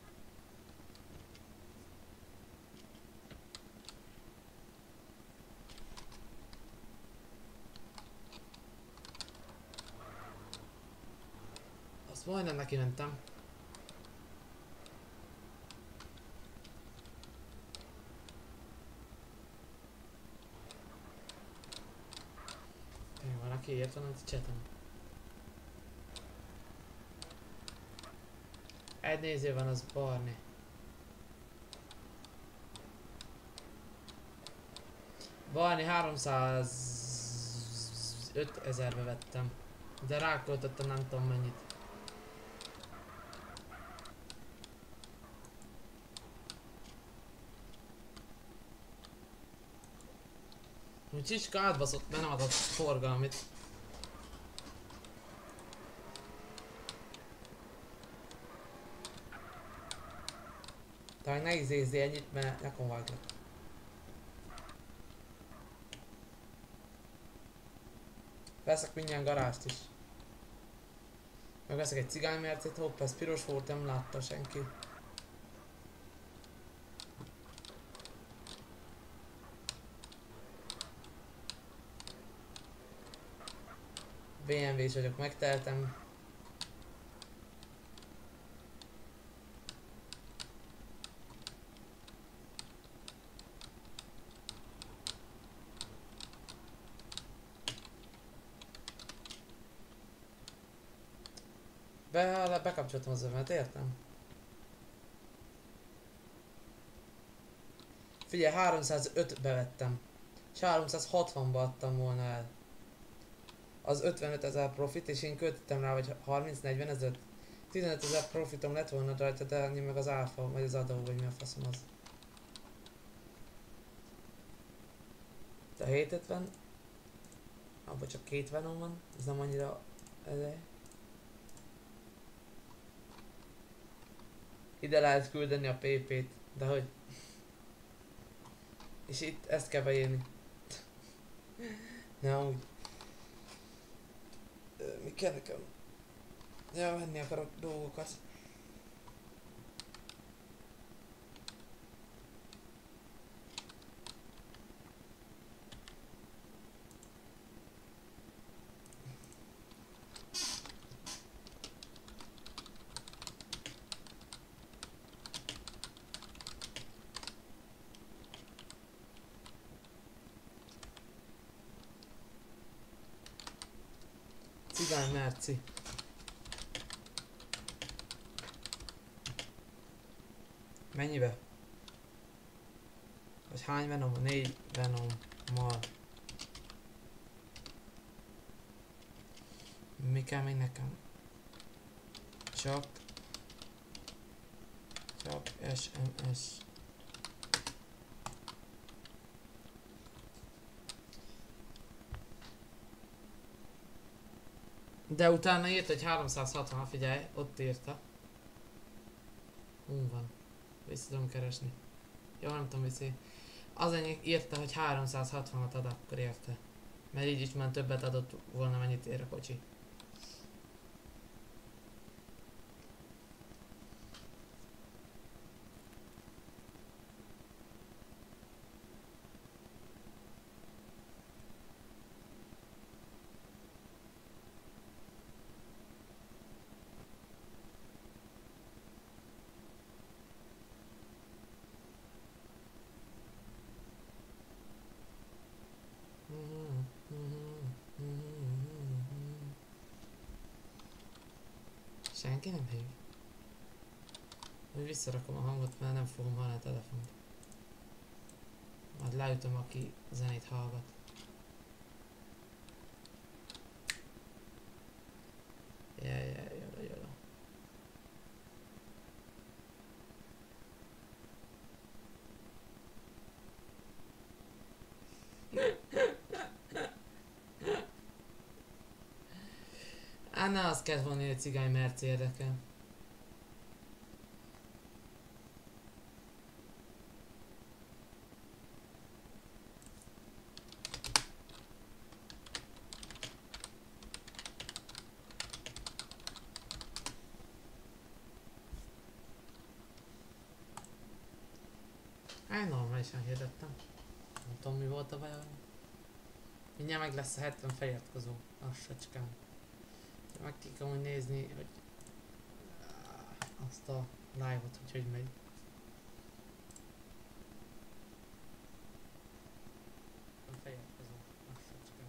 Azt majdnem neki mentem. Tényleg van, aki írt van a chaten. Egy néző van, az Barni. Barni háromszázöt ezerbe vettem. De ráköltöttem nem tudom mennyit. A csicska átbaszott, mert nem adott forgalmit. Talán ne izézzél ennyit, mert nekom váglak. Veszek mindjárt garást is. Meg veszek egy cigánymercét, hopp, ez piros volt, nem látta senki. bé em vé-s vagyok, megteltem. Be, bekapcsoltam az övemet, értem? Figyelj, háromszázötbe vettem. És háromszázhatvanba adtam volna el. Az ötvenöt ezer profit, és én költöttem rá, vagy harminc-negyven ezer. tizenöt ezer profitom lett volna rajta, de annyi meg az áfa, vagy az adó, vagy mi a faszom az. A hétszázötven. Abban csak két Venom van, ez nem annyira... Ez ide lehet küldeni a pé pét, de hogy... És itt ezt kell beírni. Na úgy. Mi kell nekem? Ja, venni akarok dolgokat. Cigány Merci. Mennyibe? Vagy hány Venom? Négy Venommal. Mi kell még nekem? Csak... Csak es em es. De utána írt egy háromszázhatvan, figyelj, ott írta. Hú van. Vissza tudom keresni. Jó, nem tudom viszi. Az ennyi írta, hogy háromszázhatvanat ad, akkor érte. Mert így is már többet adott volna, mennyit ér a kocsi. Senki nem hív. Úgy visszarakom a hangot, mert nem fogom hallani a telefont. Majd leütöm, aki zenét hallgat. Jaj, jaj, jaj, jaj. Á, ne azt kellett volna, hogy cigány merci érdekel. Á, normálisan hirdettem. Nem tudom, mi volt a baj. Mindjárt meg lesz a hetven feliratkozó. Lassacskán. Meg ki kell úgy nézni, hogy azt a live-ot, hogy hogy megy. Feliratkozó. Lassacskán.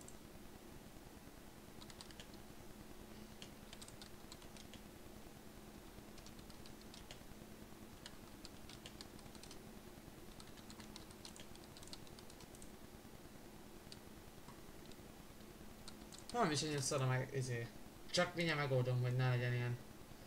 Nem is annyira szara meg, izé. Csak mindjárt megoldom, hogy ne legyen ilyen.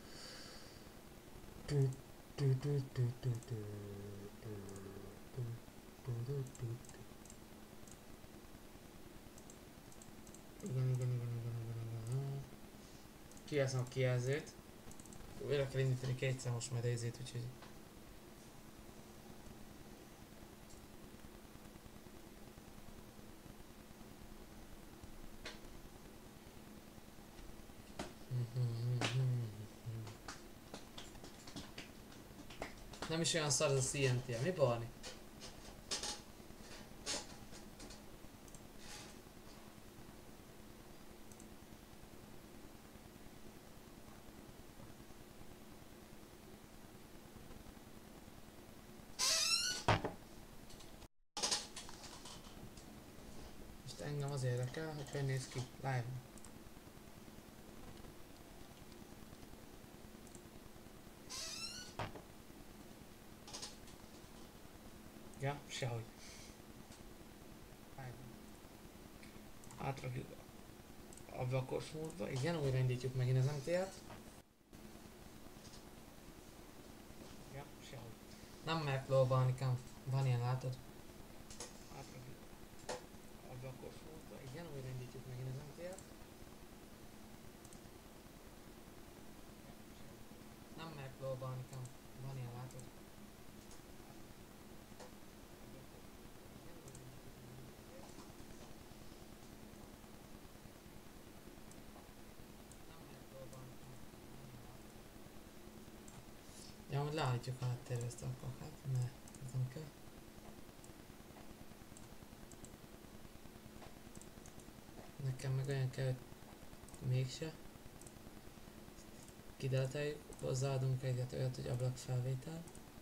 Igen, igen, igen, igen, igen, igen. Kijelzem a kijelzőt. Újra kell indítani kétszer most majd ezért, úgyhogy... Nem is olyan szar ez a cé en té, mi Barni? Most engem az érdekel, hogy hogy néz ki live-on. Ja, sehogy. Átrakjuk a ablakos módba. Igen, újraindítjuk megint az em té á-t. Ja, sehogy. Nem merek lóbalni, kám. Van ilyen, látod? Átrakjuk a ablakos módba. Igen, újraindítjuk megint az em té á-t. Nem merek lóbalni, kám. Van ilyen, látod? Ja, hogy leállítjuk a háttérbe ezt a kakát, ne, ez nem kell. Nekem meg olyan kell, hogy mégse. Kidelteljük, hozzáadunk egyet olyat, hogy ablakfelvétel.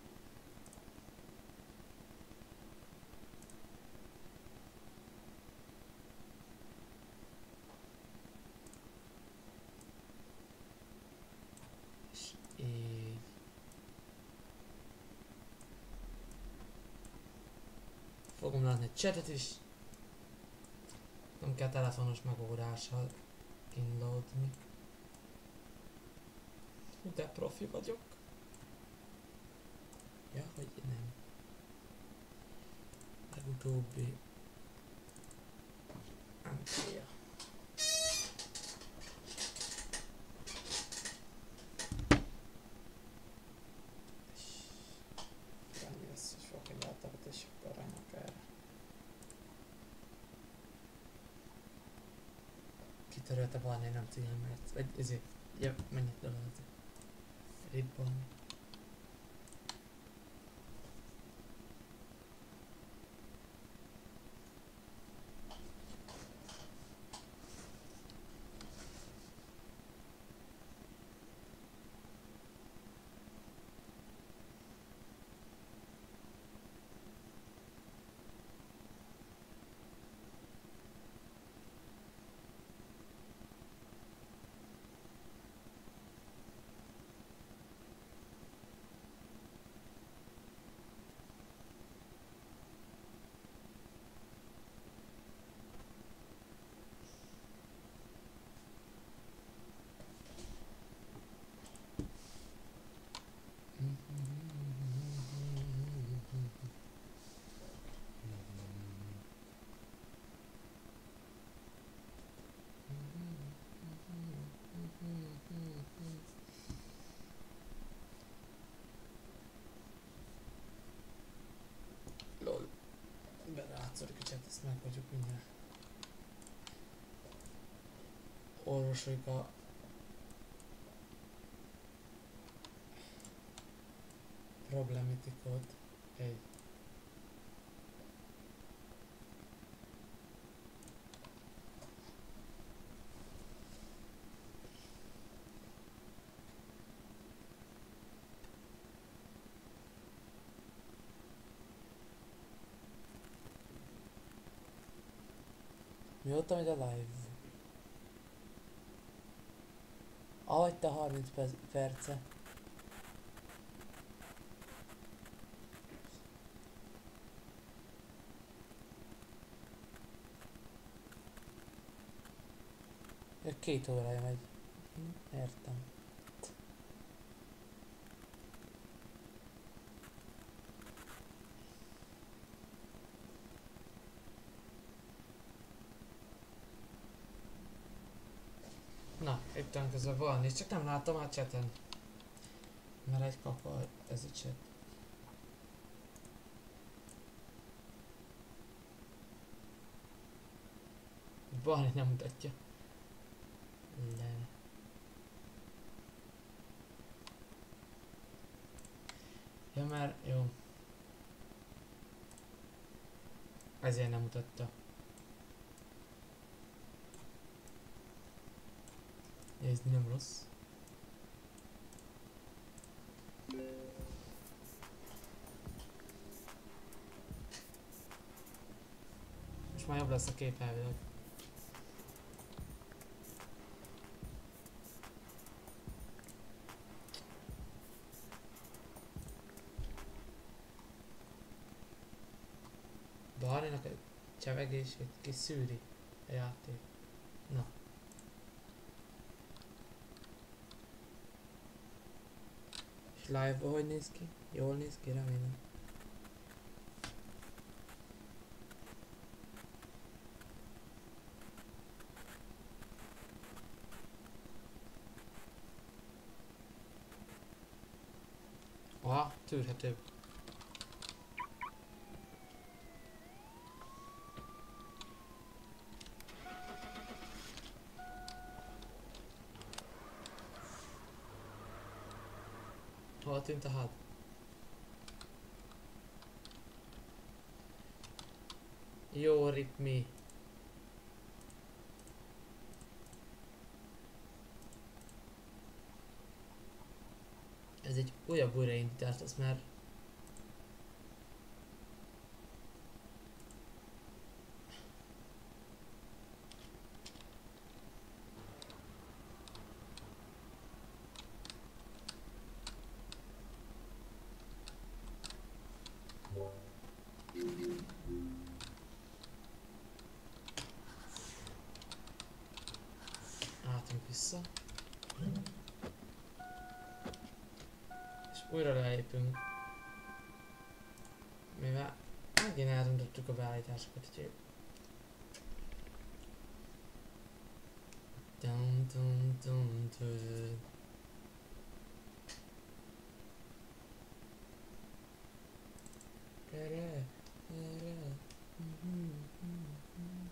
És így. Fogom látni egy chatet is. Nem kell telefonos megoldással kínlódni. De profi vagyok. Ja, hogy nem. Legutóbbi... Antia. Annyi lesz, hogy fogok egy általát és akkor rányok erre. Kitörölte valami, nem tudom mert... Vagy ezért... Ja, menjek le az. Ribbon. Lol. Beleátszorik a chat, ezt meg vagyok mindjárt. Orvosoljuk a... Problematikot. Egy. Mióta megy a live? Ahogy te harminc perce. Ja, két órája megy. Hm, értem. Na, éppen közben van, és csak nem látom a chaten. Mert egy kapa ez a chat. Barni nem mutatja. Le. Ja már, jó. Ezért nem mutatta. Nézni nem rossz. Most már jobb lesz a kép elvileg. Barninak a csevegését kiszűri a játék. Na. És live-ban hogy néz ki? Jól néz ki, remélem. Aha, tűrhetőbb. Hol tűnt a hád? Jó, rip mi. Ez egy újabb újraindítást, az már... mehetünk vissza. És újra lelépünk. Mivel megint elrontottuk a beállításokat, úgyhogy... Dun, dun, dun, dun. Erre, erre. Mhm, mhm.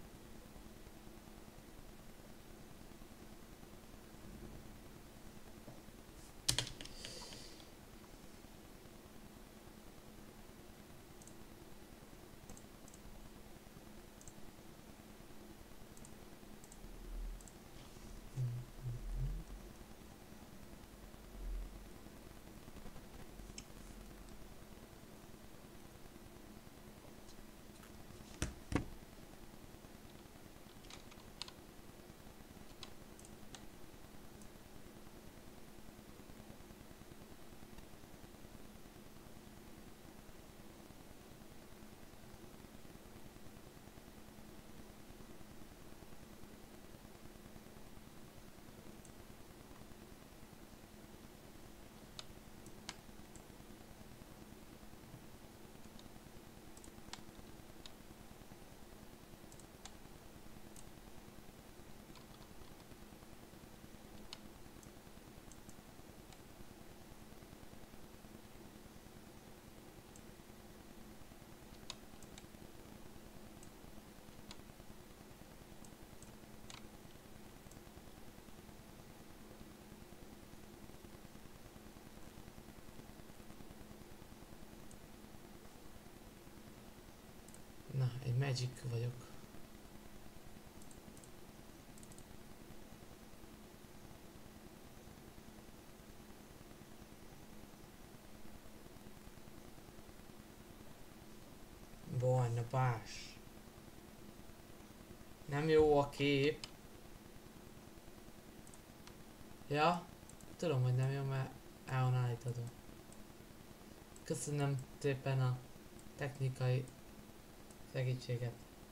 Na, egy magic vagyok. Bajna pás. Nem jó a kép. Ja, tudom, hogy nem jó, mert el van állítható. Köszönöm szépen a technikai segítséget.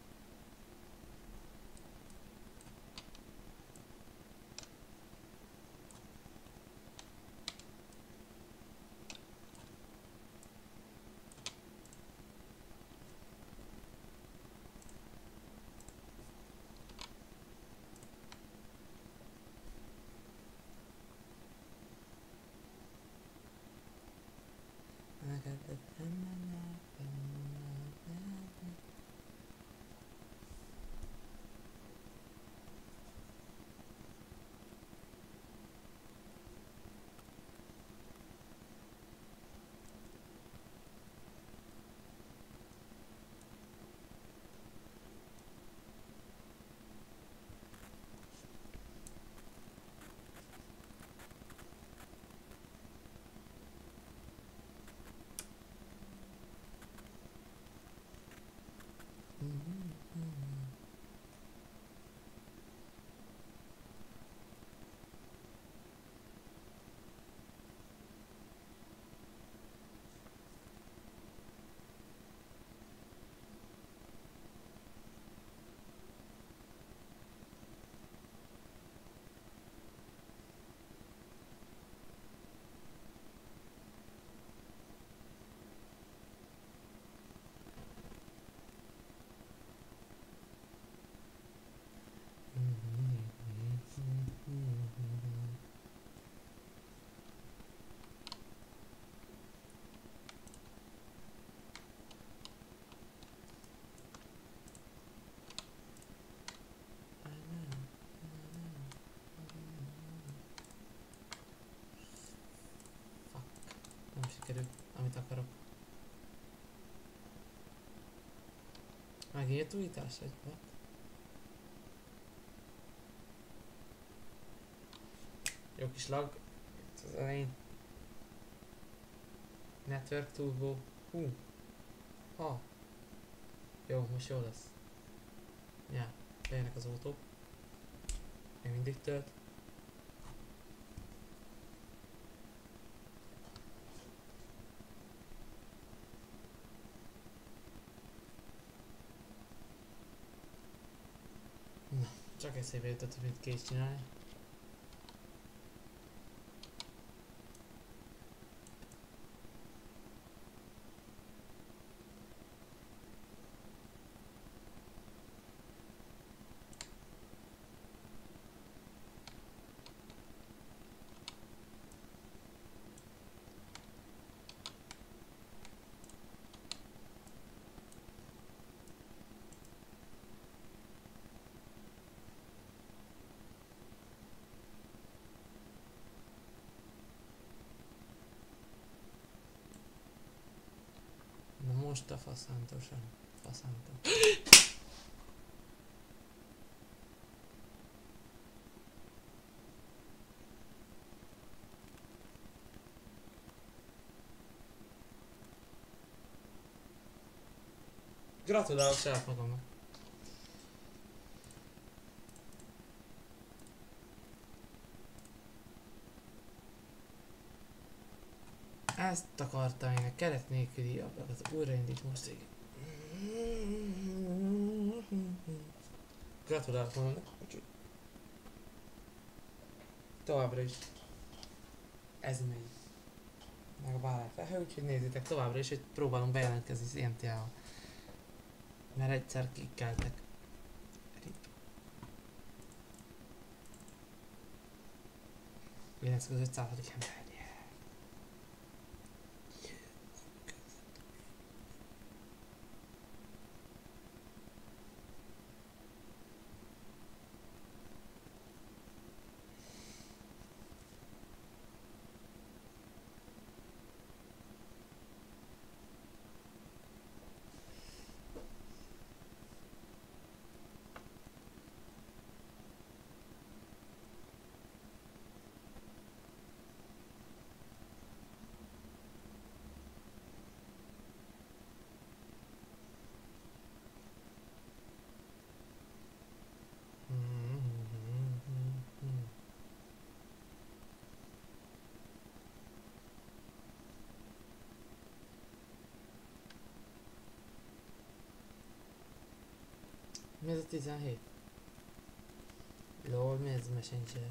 Nem sikerül, amit akarok. Megért újítás egy vagy? Jó kis lag. Itt az elején. Network turbo. Hú. Ha. Jó, most jó lesz. Ja, bejönnek az autók. Még mindig tölt. Na, csak eszébe jutott, hogy mit kész csinálni. most a faszántosan. Faszántos. Gratulálok saját magamnak. Ezt akartam én, a keret nélküli ablakat újraindít most így. Gratulálok magamnak. Továbbra is. Ez megy. Meg a vállát fel, úgyhogy nézzétek továbbra is, hogy próbálunk bejelentkezni az em té á-val. Mert egyszer kikkeltek. kilencven az ötszázadik ember. Mi ez a tizenhét? Lol, mi ez Messenger?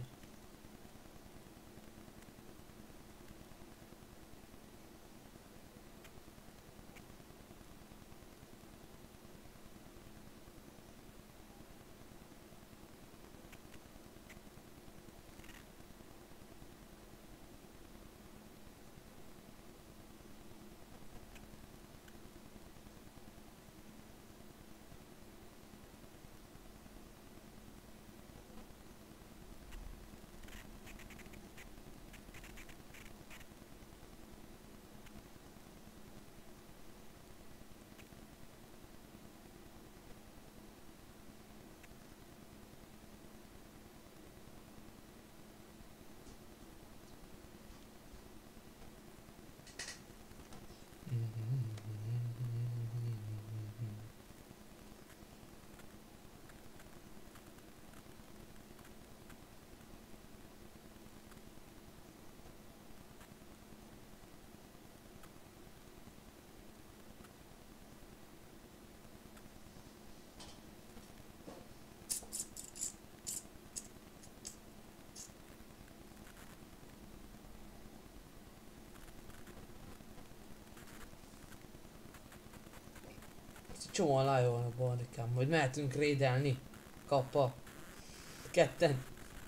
Csomóan live van a barikám, majd mehetünk raidelni. Kappa. Ketten.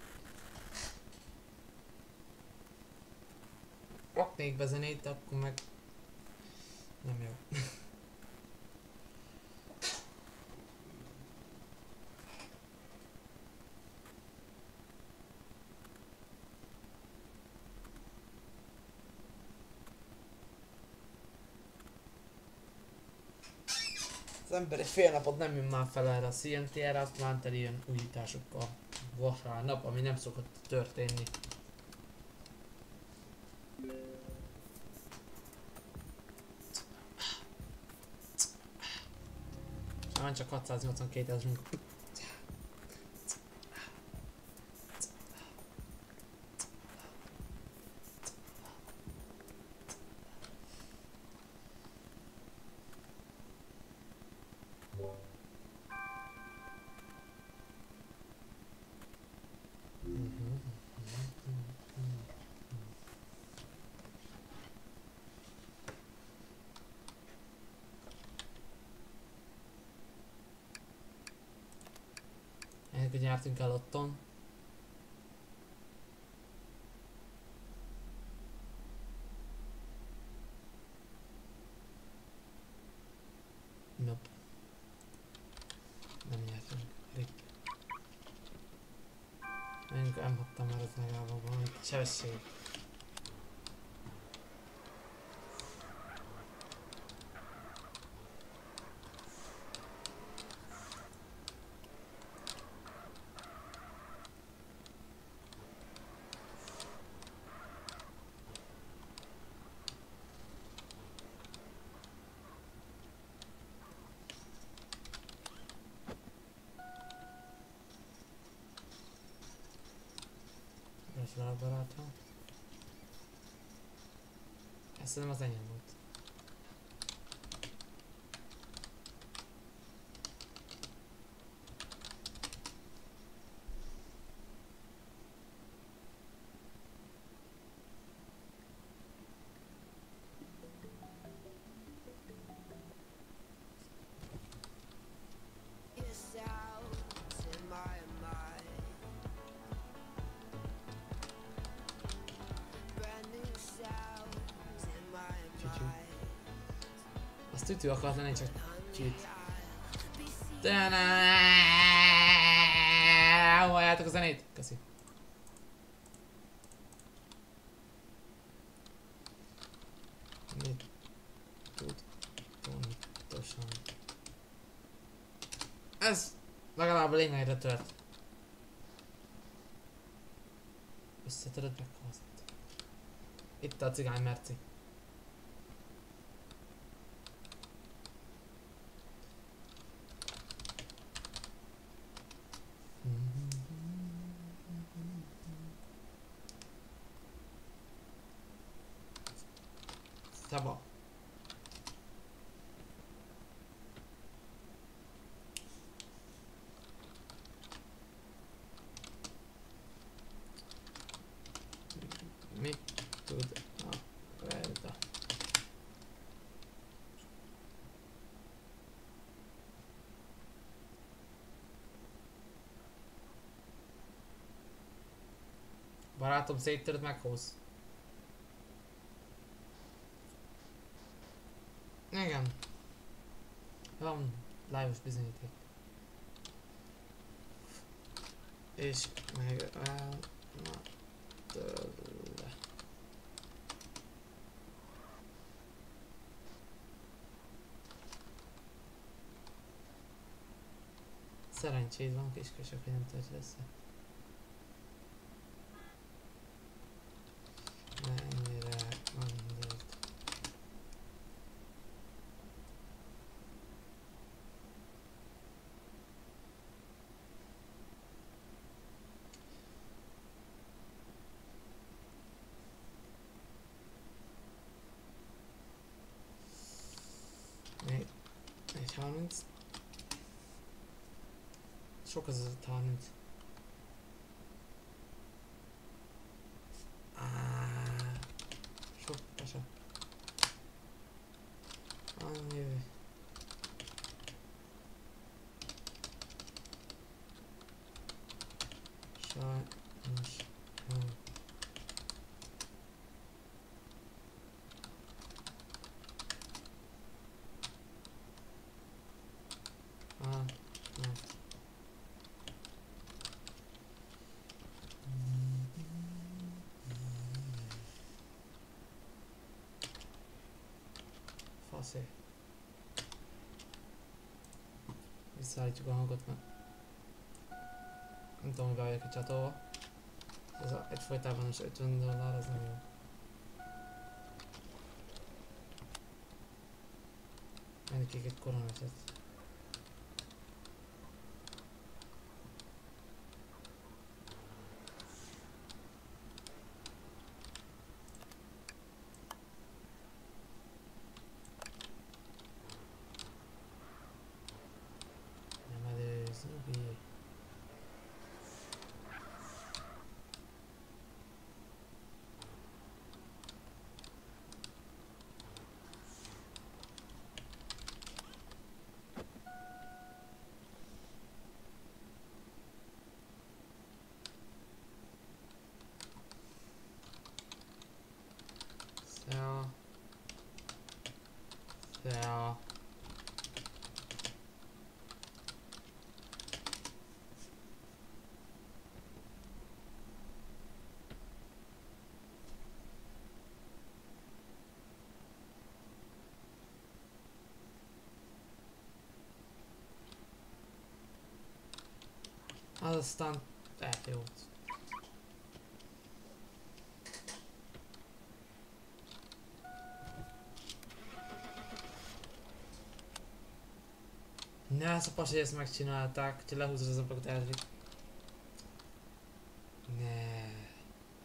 Raknék be zenét, akkor meg... Nem jó. Az ember egy fél napot nem jön már fel erre a cé en té erre, azt már teli ilyen újításokkal vasárnap, ami nem szokott történni. Már csak hatszáznyolcvankét ezerünk. Hogy nyertünk el otthon. Nope. Nem nyertünk. Rip. Én em hattam már az megában valami sebesség. Keresel a barátom. Ez szerintem az enyém volt. Azt ütő akart lenni, csak csít. Halljátok a zenét? Köszi. Mit tud pontosan? Ez legalább a lényegre tört. Összetöröd meg azt. Itt a cigány merci. Szaba. Mit tud a Verda? Barátom, széttöröd meghoz. Igen. Van live-os bizonyíték. És meg el... Na, tőle. Szerencséd van, kiskösök, hogy nem tört össze. Mennyire gondolt. Még egy harminc. Sok az az harminc. Ah, sok pasa. Annyi. Sajnos. Hmm. Ah, no. Faszé. Visszaállítjuk a hangot, mert nem tudom, hogy beállják a csatolva. Ez a, egyfolytában is ötven dollár, az nem jó. Menjük egy koronaset. Nem előz, nyugi. Szia. Szia. Aztán eljót. Ne, ez a pasi, ezt megcsinálták, hogyha lehúzod az ablakot, elzik. Ne.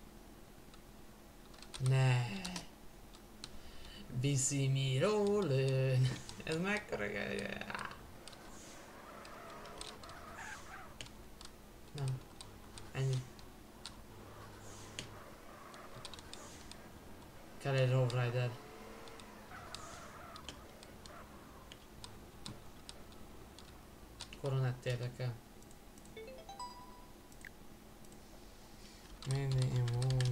see me rollin'. Ez mekkora yeah. Nem. Ennyi. Kell egy Lowrider. Koronett érdekel. Mindig immun.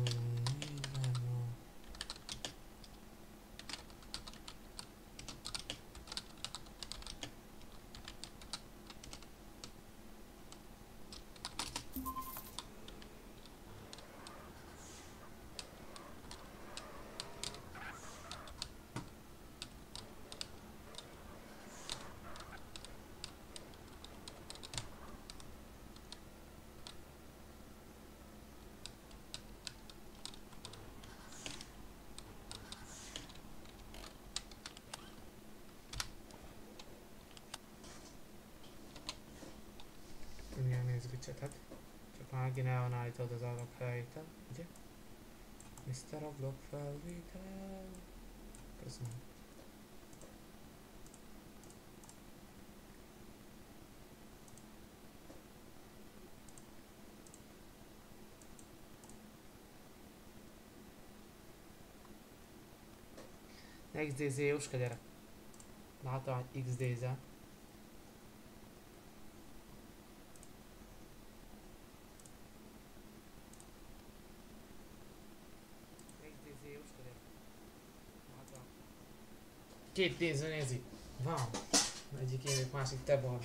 Mindjárt nézzük a chatet. Csak már Ginában állítod az alak helyétel, ugye? miszter a blog felvétel. Köszönöm. iksz dé zé Jóska gyerek. Látom, hogy iksz dé zé. Két néző nézi. Van. Egyik én, másik te van.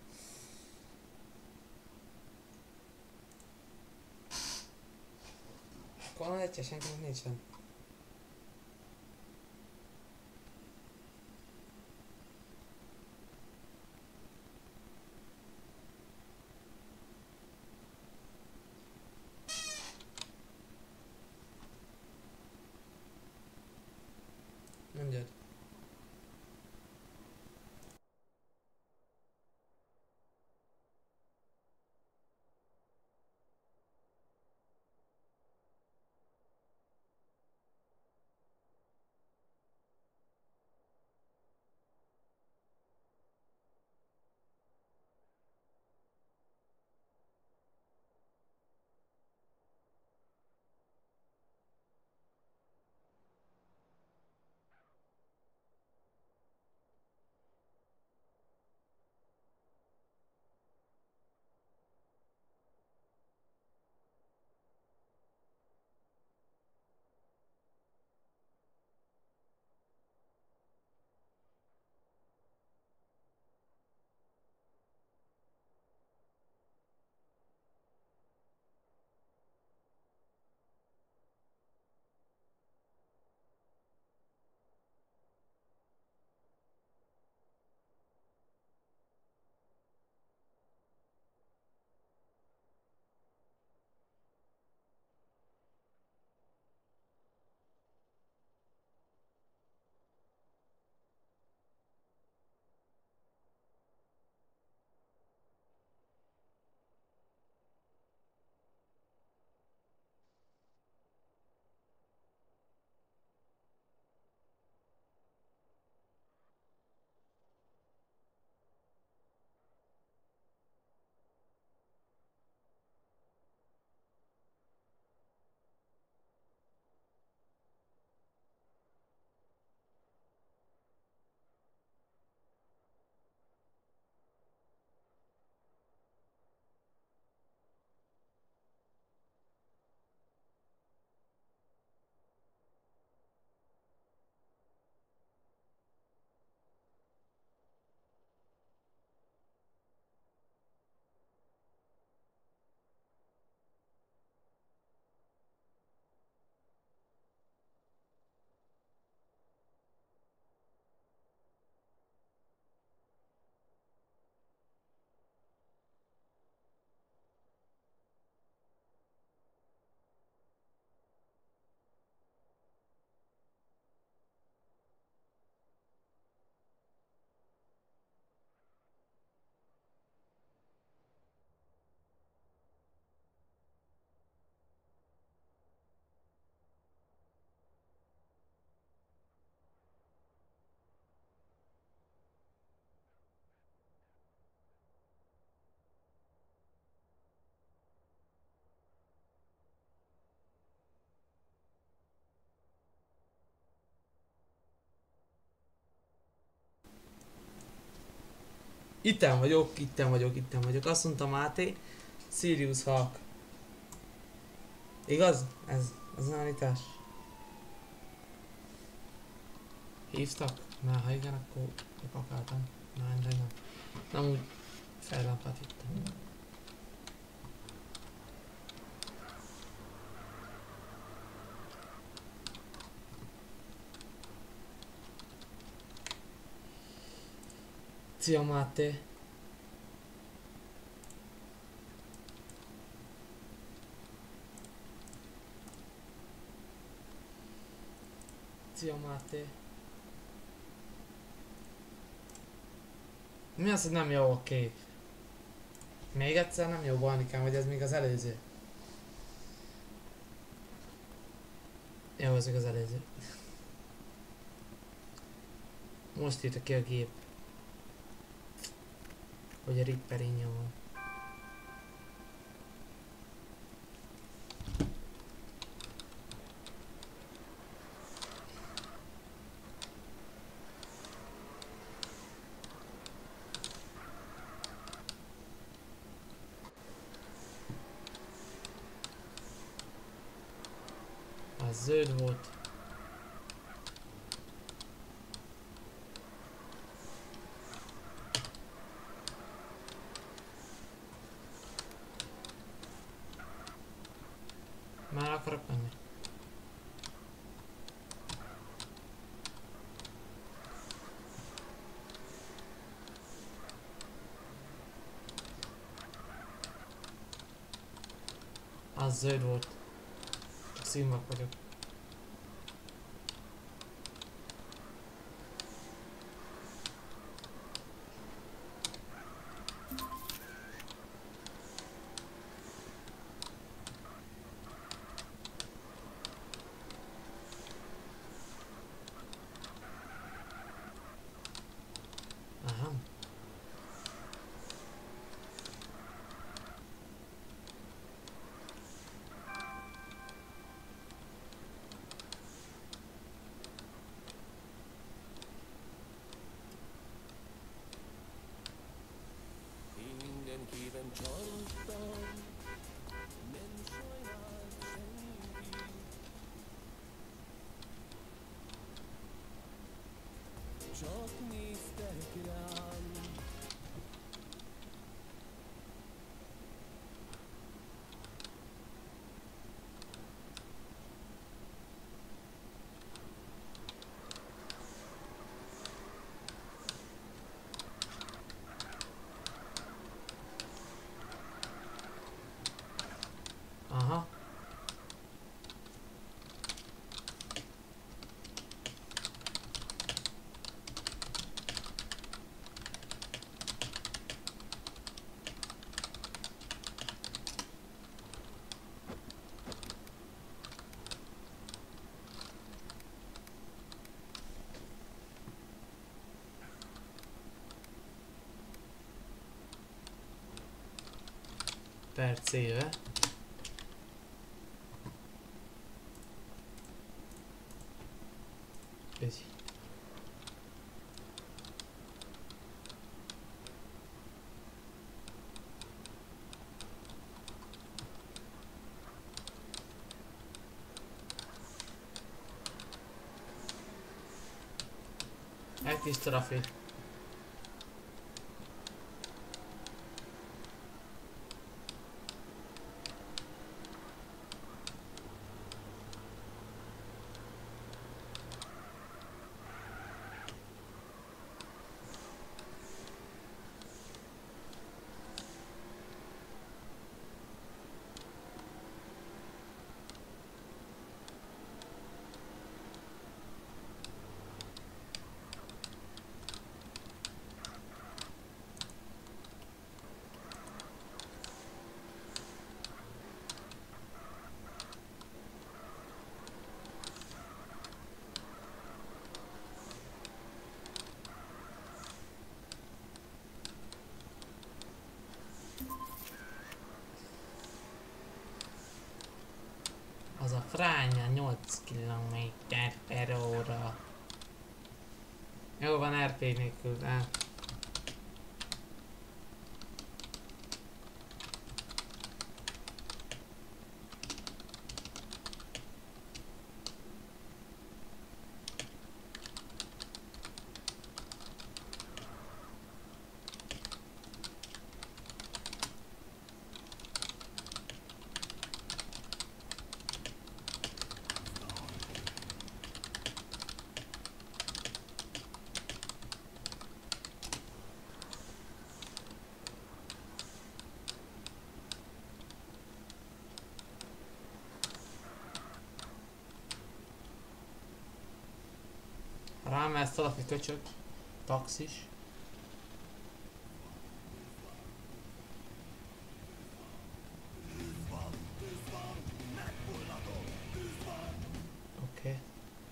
Akkor egy senkinek nincsen. Mondjad. Itten vagyok, itten vagyok, itten vagyok. Azt mondta Máté, Sirius Hawk. Igaz? Ez, ez az állítás. Hívtak? Már ha igen, akkor pakáltam. Már de nem. Nem úgy fejlámpát ittem. Szia Máté! Szia Máté! Mi az, hogy nem jó a kép? Még egyszer nem jó Barnikám, vagy ez még az előző? Jó, ez még az előző. Most írta ki a gép. Hogy a Ripperinja van. Az zöld volt. Már akarok menni. Az zöld volt. Színvak vagyok. Aha. Mindenkiben csalódtam, nem sajnált senki. Csak néztek rám. Aha. Percéve. Így. Egy kis trafi. Az a fránya nyolc kilométer per óra. Jó van er pé nélkül, de... Ha rámelsz valaki köcsög, taxis. Oké. Okay.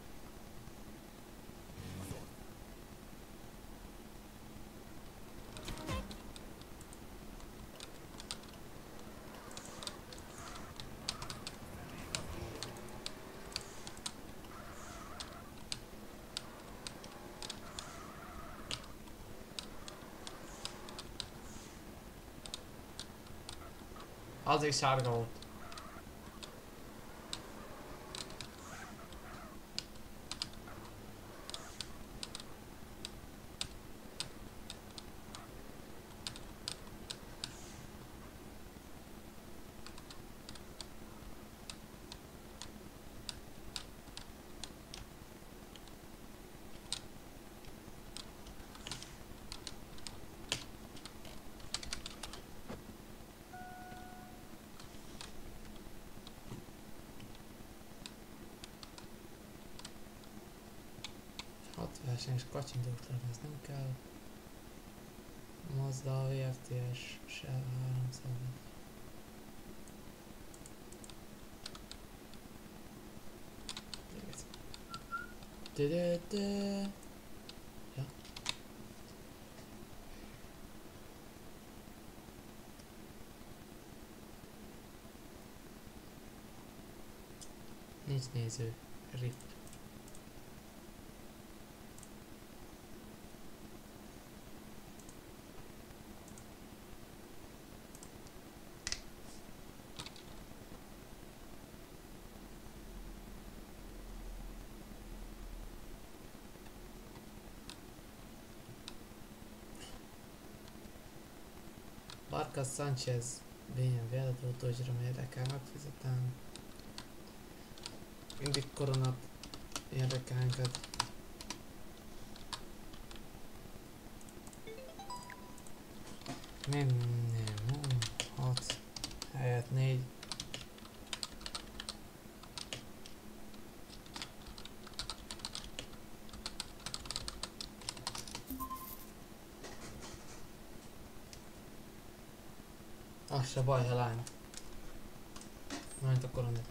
Az is sárga volt. hat versenyes kacsintós ez nem kell. Mazda vé ef té es se háromszáz. Dö-dö-dö. Ja. Nincs néző. Rip. Marcos Sanchez bé em vé eladó Dodge-ra érdekel, megfizetem. Mindig koronat érdekel minket. Nem, nem, hat helyett négy. Az se baj, ha lány. Majd a koronat.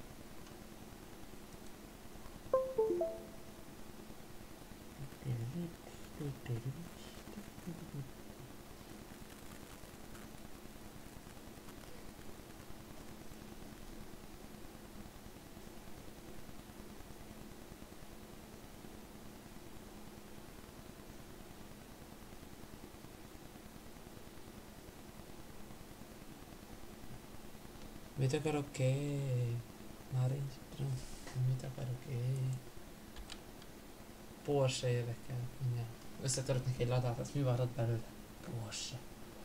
Mit akarok én? Már én is tudom. Mit akarok én? Porsche érdekel. Mindjárt. Összetörök neki egy ladát, az mi van belőle? Porsche.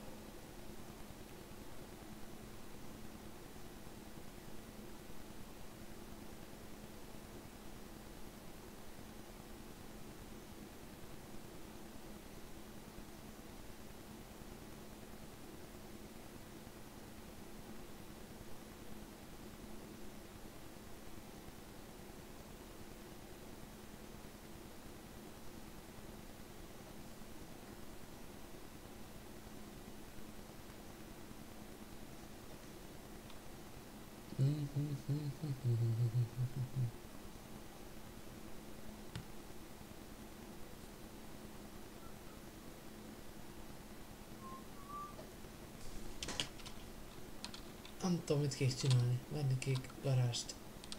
Nem tudom, mit kék csinálni. Venni kék garást.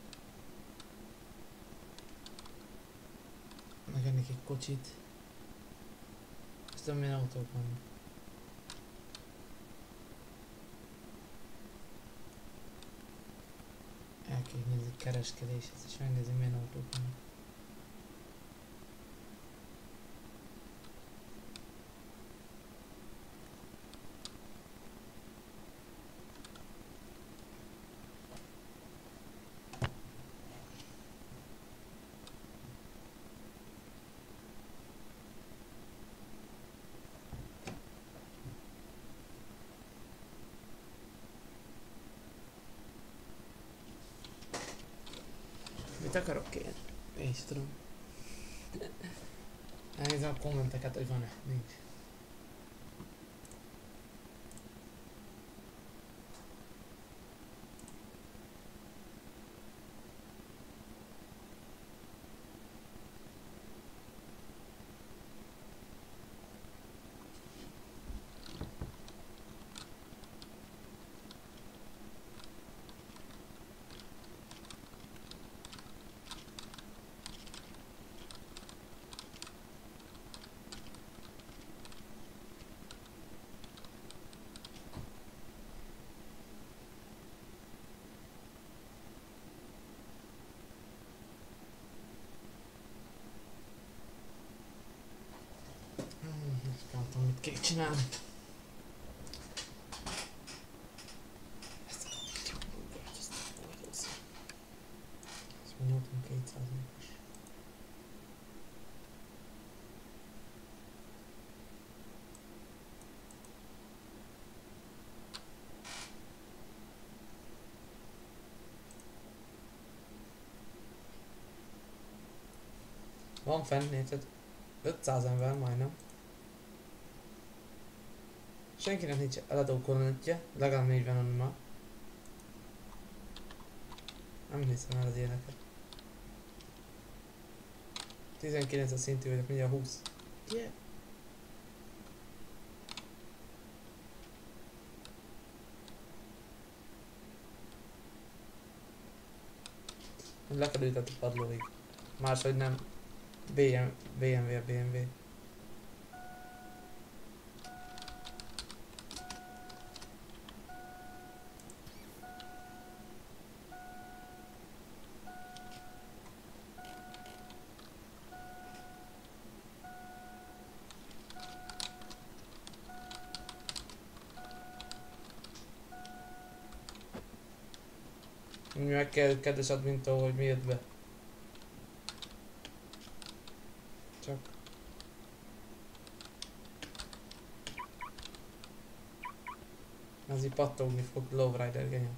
Megenni kék kocsit. Ezt tudom, milyen autók vannak. El kell nézni kereskedéshez, és megnézni, milyen autók vannak. Mit akarok én? Én is tudom. Elnézem a kommenteket, hogy van-e. Nincs. Nem tudom, mit kell csinálni. Ezt a videót, ezt a videót. Ez nyolcvankétszáz os. Van fenn, érted? ötszáz ember majdnem. Senkinek nincs eladó kornetje, legalább négyven onnan. Nem hiszem el az ilyeneket. tizenkilences szintű vagyok, mindjárt húsz. Yeah. Lekerültet a padlóig. Máshogy nem. bé em vé a bé em vé. Meg kell, kedves admintól, hogy mi jött be. Csak... Ez így pattogni fog, Lowrider genyom.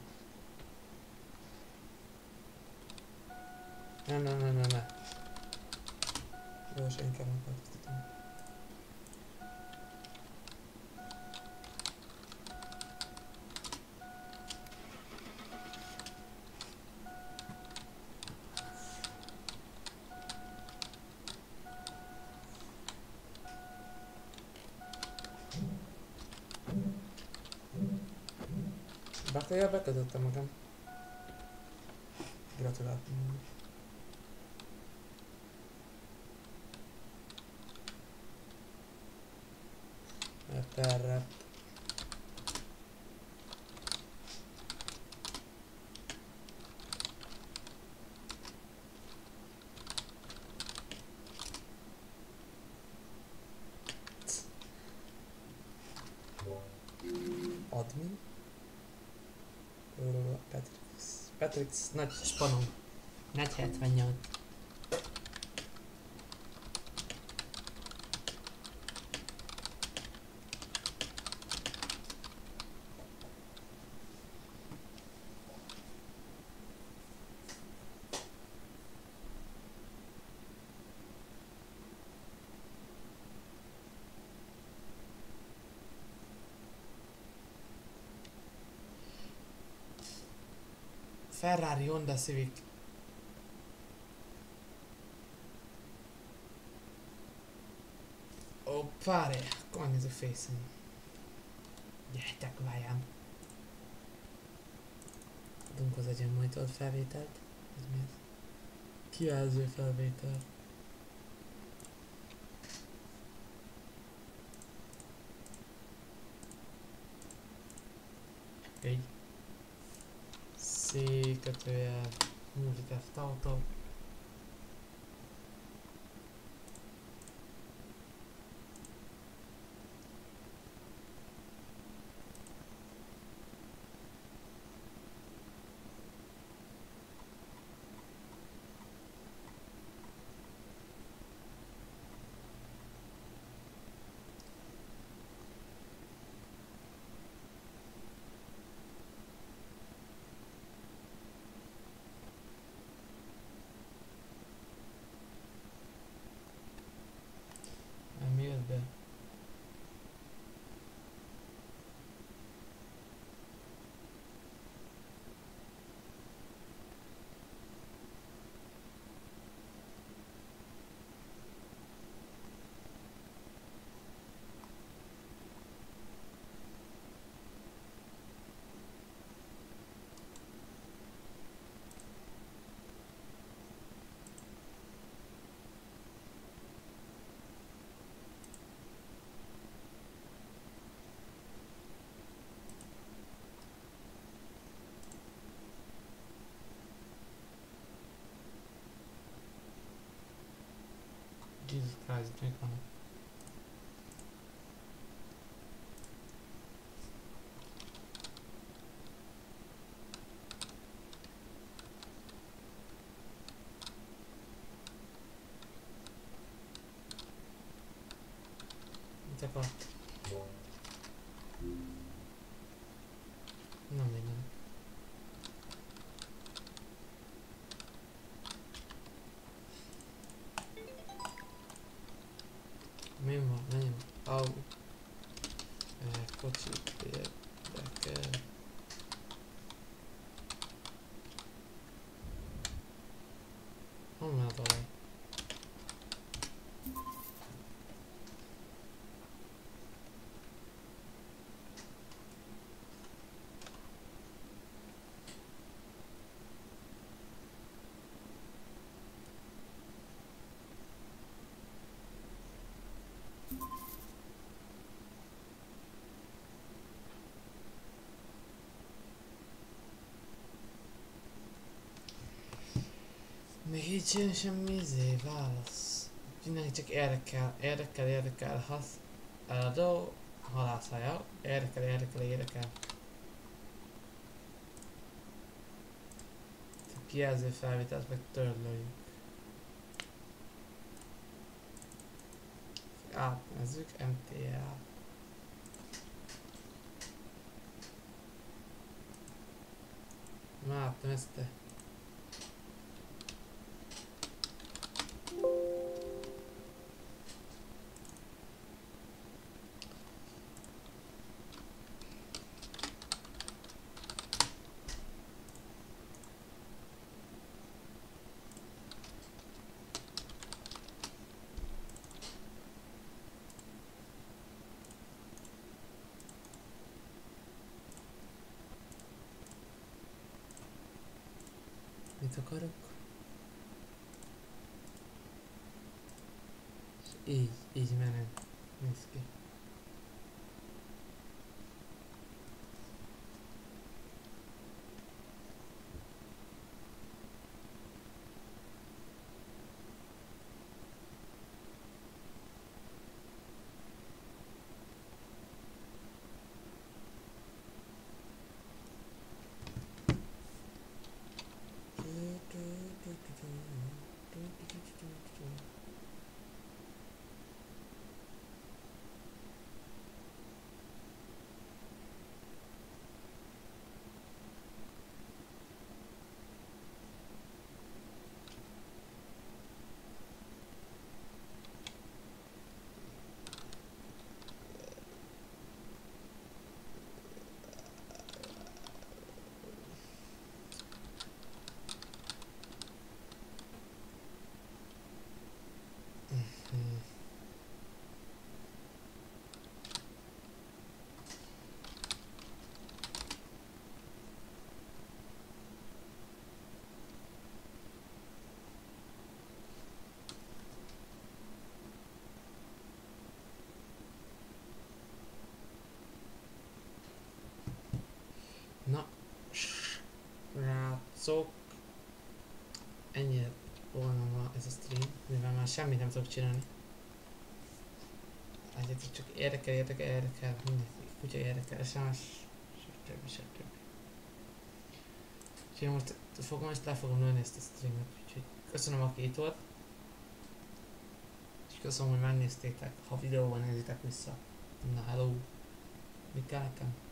Ne, ne, ne, ne, ne. Gyors, inkább megváltoztatom. Bakляja bekötöttem magam. Gratuláltam. Mert erre. Admin. Patrix. Patrix nagy spanom. Nagy hetvennyolc. Ferrari, Honda Civic. Oh, pare, come is facing? Gyertek, várjám. Adunk az egyen majd ott felvételt. Ez mi ez? Kijelző felvétel. Egy. C kötőjel. Music F Auto. Jesus Christ, még van. Mit akart? Nem minden. Mi van? Menjünk. Au. Eh, kocsit érdekel. Honnan a dolog? Még így sem semmi izé, válasz. Mindenki csak érdekel, érdekel, érdekel, hasz, eladó, halászája, érdekel, érdekel, érdekel. A kijelző felvételt meg törlőjük. Átnezzük em té á. Már ezt te. Mit akarok? És így, így menem. Nézd ki. Na, srácok, ennyire volna ma ez a stream, mivel már semmit nem tudok csinálni. Egyetek csak érdekel, érdekel, érdekel, mindenki, kutya érdekel, es em es, stb. stb. Úgyhogy most fogom, és le fogom lőni ezt a streamet, úgyhogy köszönöm, aki itt volt. És köszönöm, hogy megnéztétek, ha videóban nézitek vissza. Na, hello! Mi kell nekem?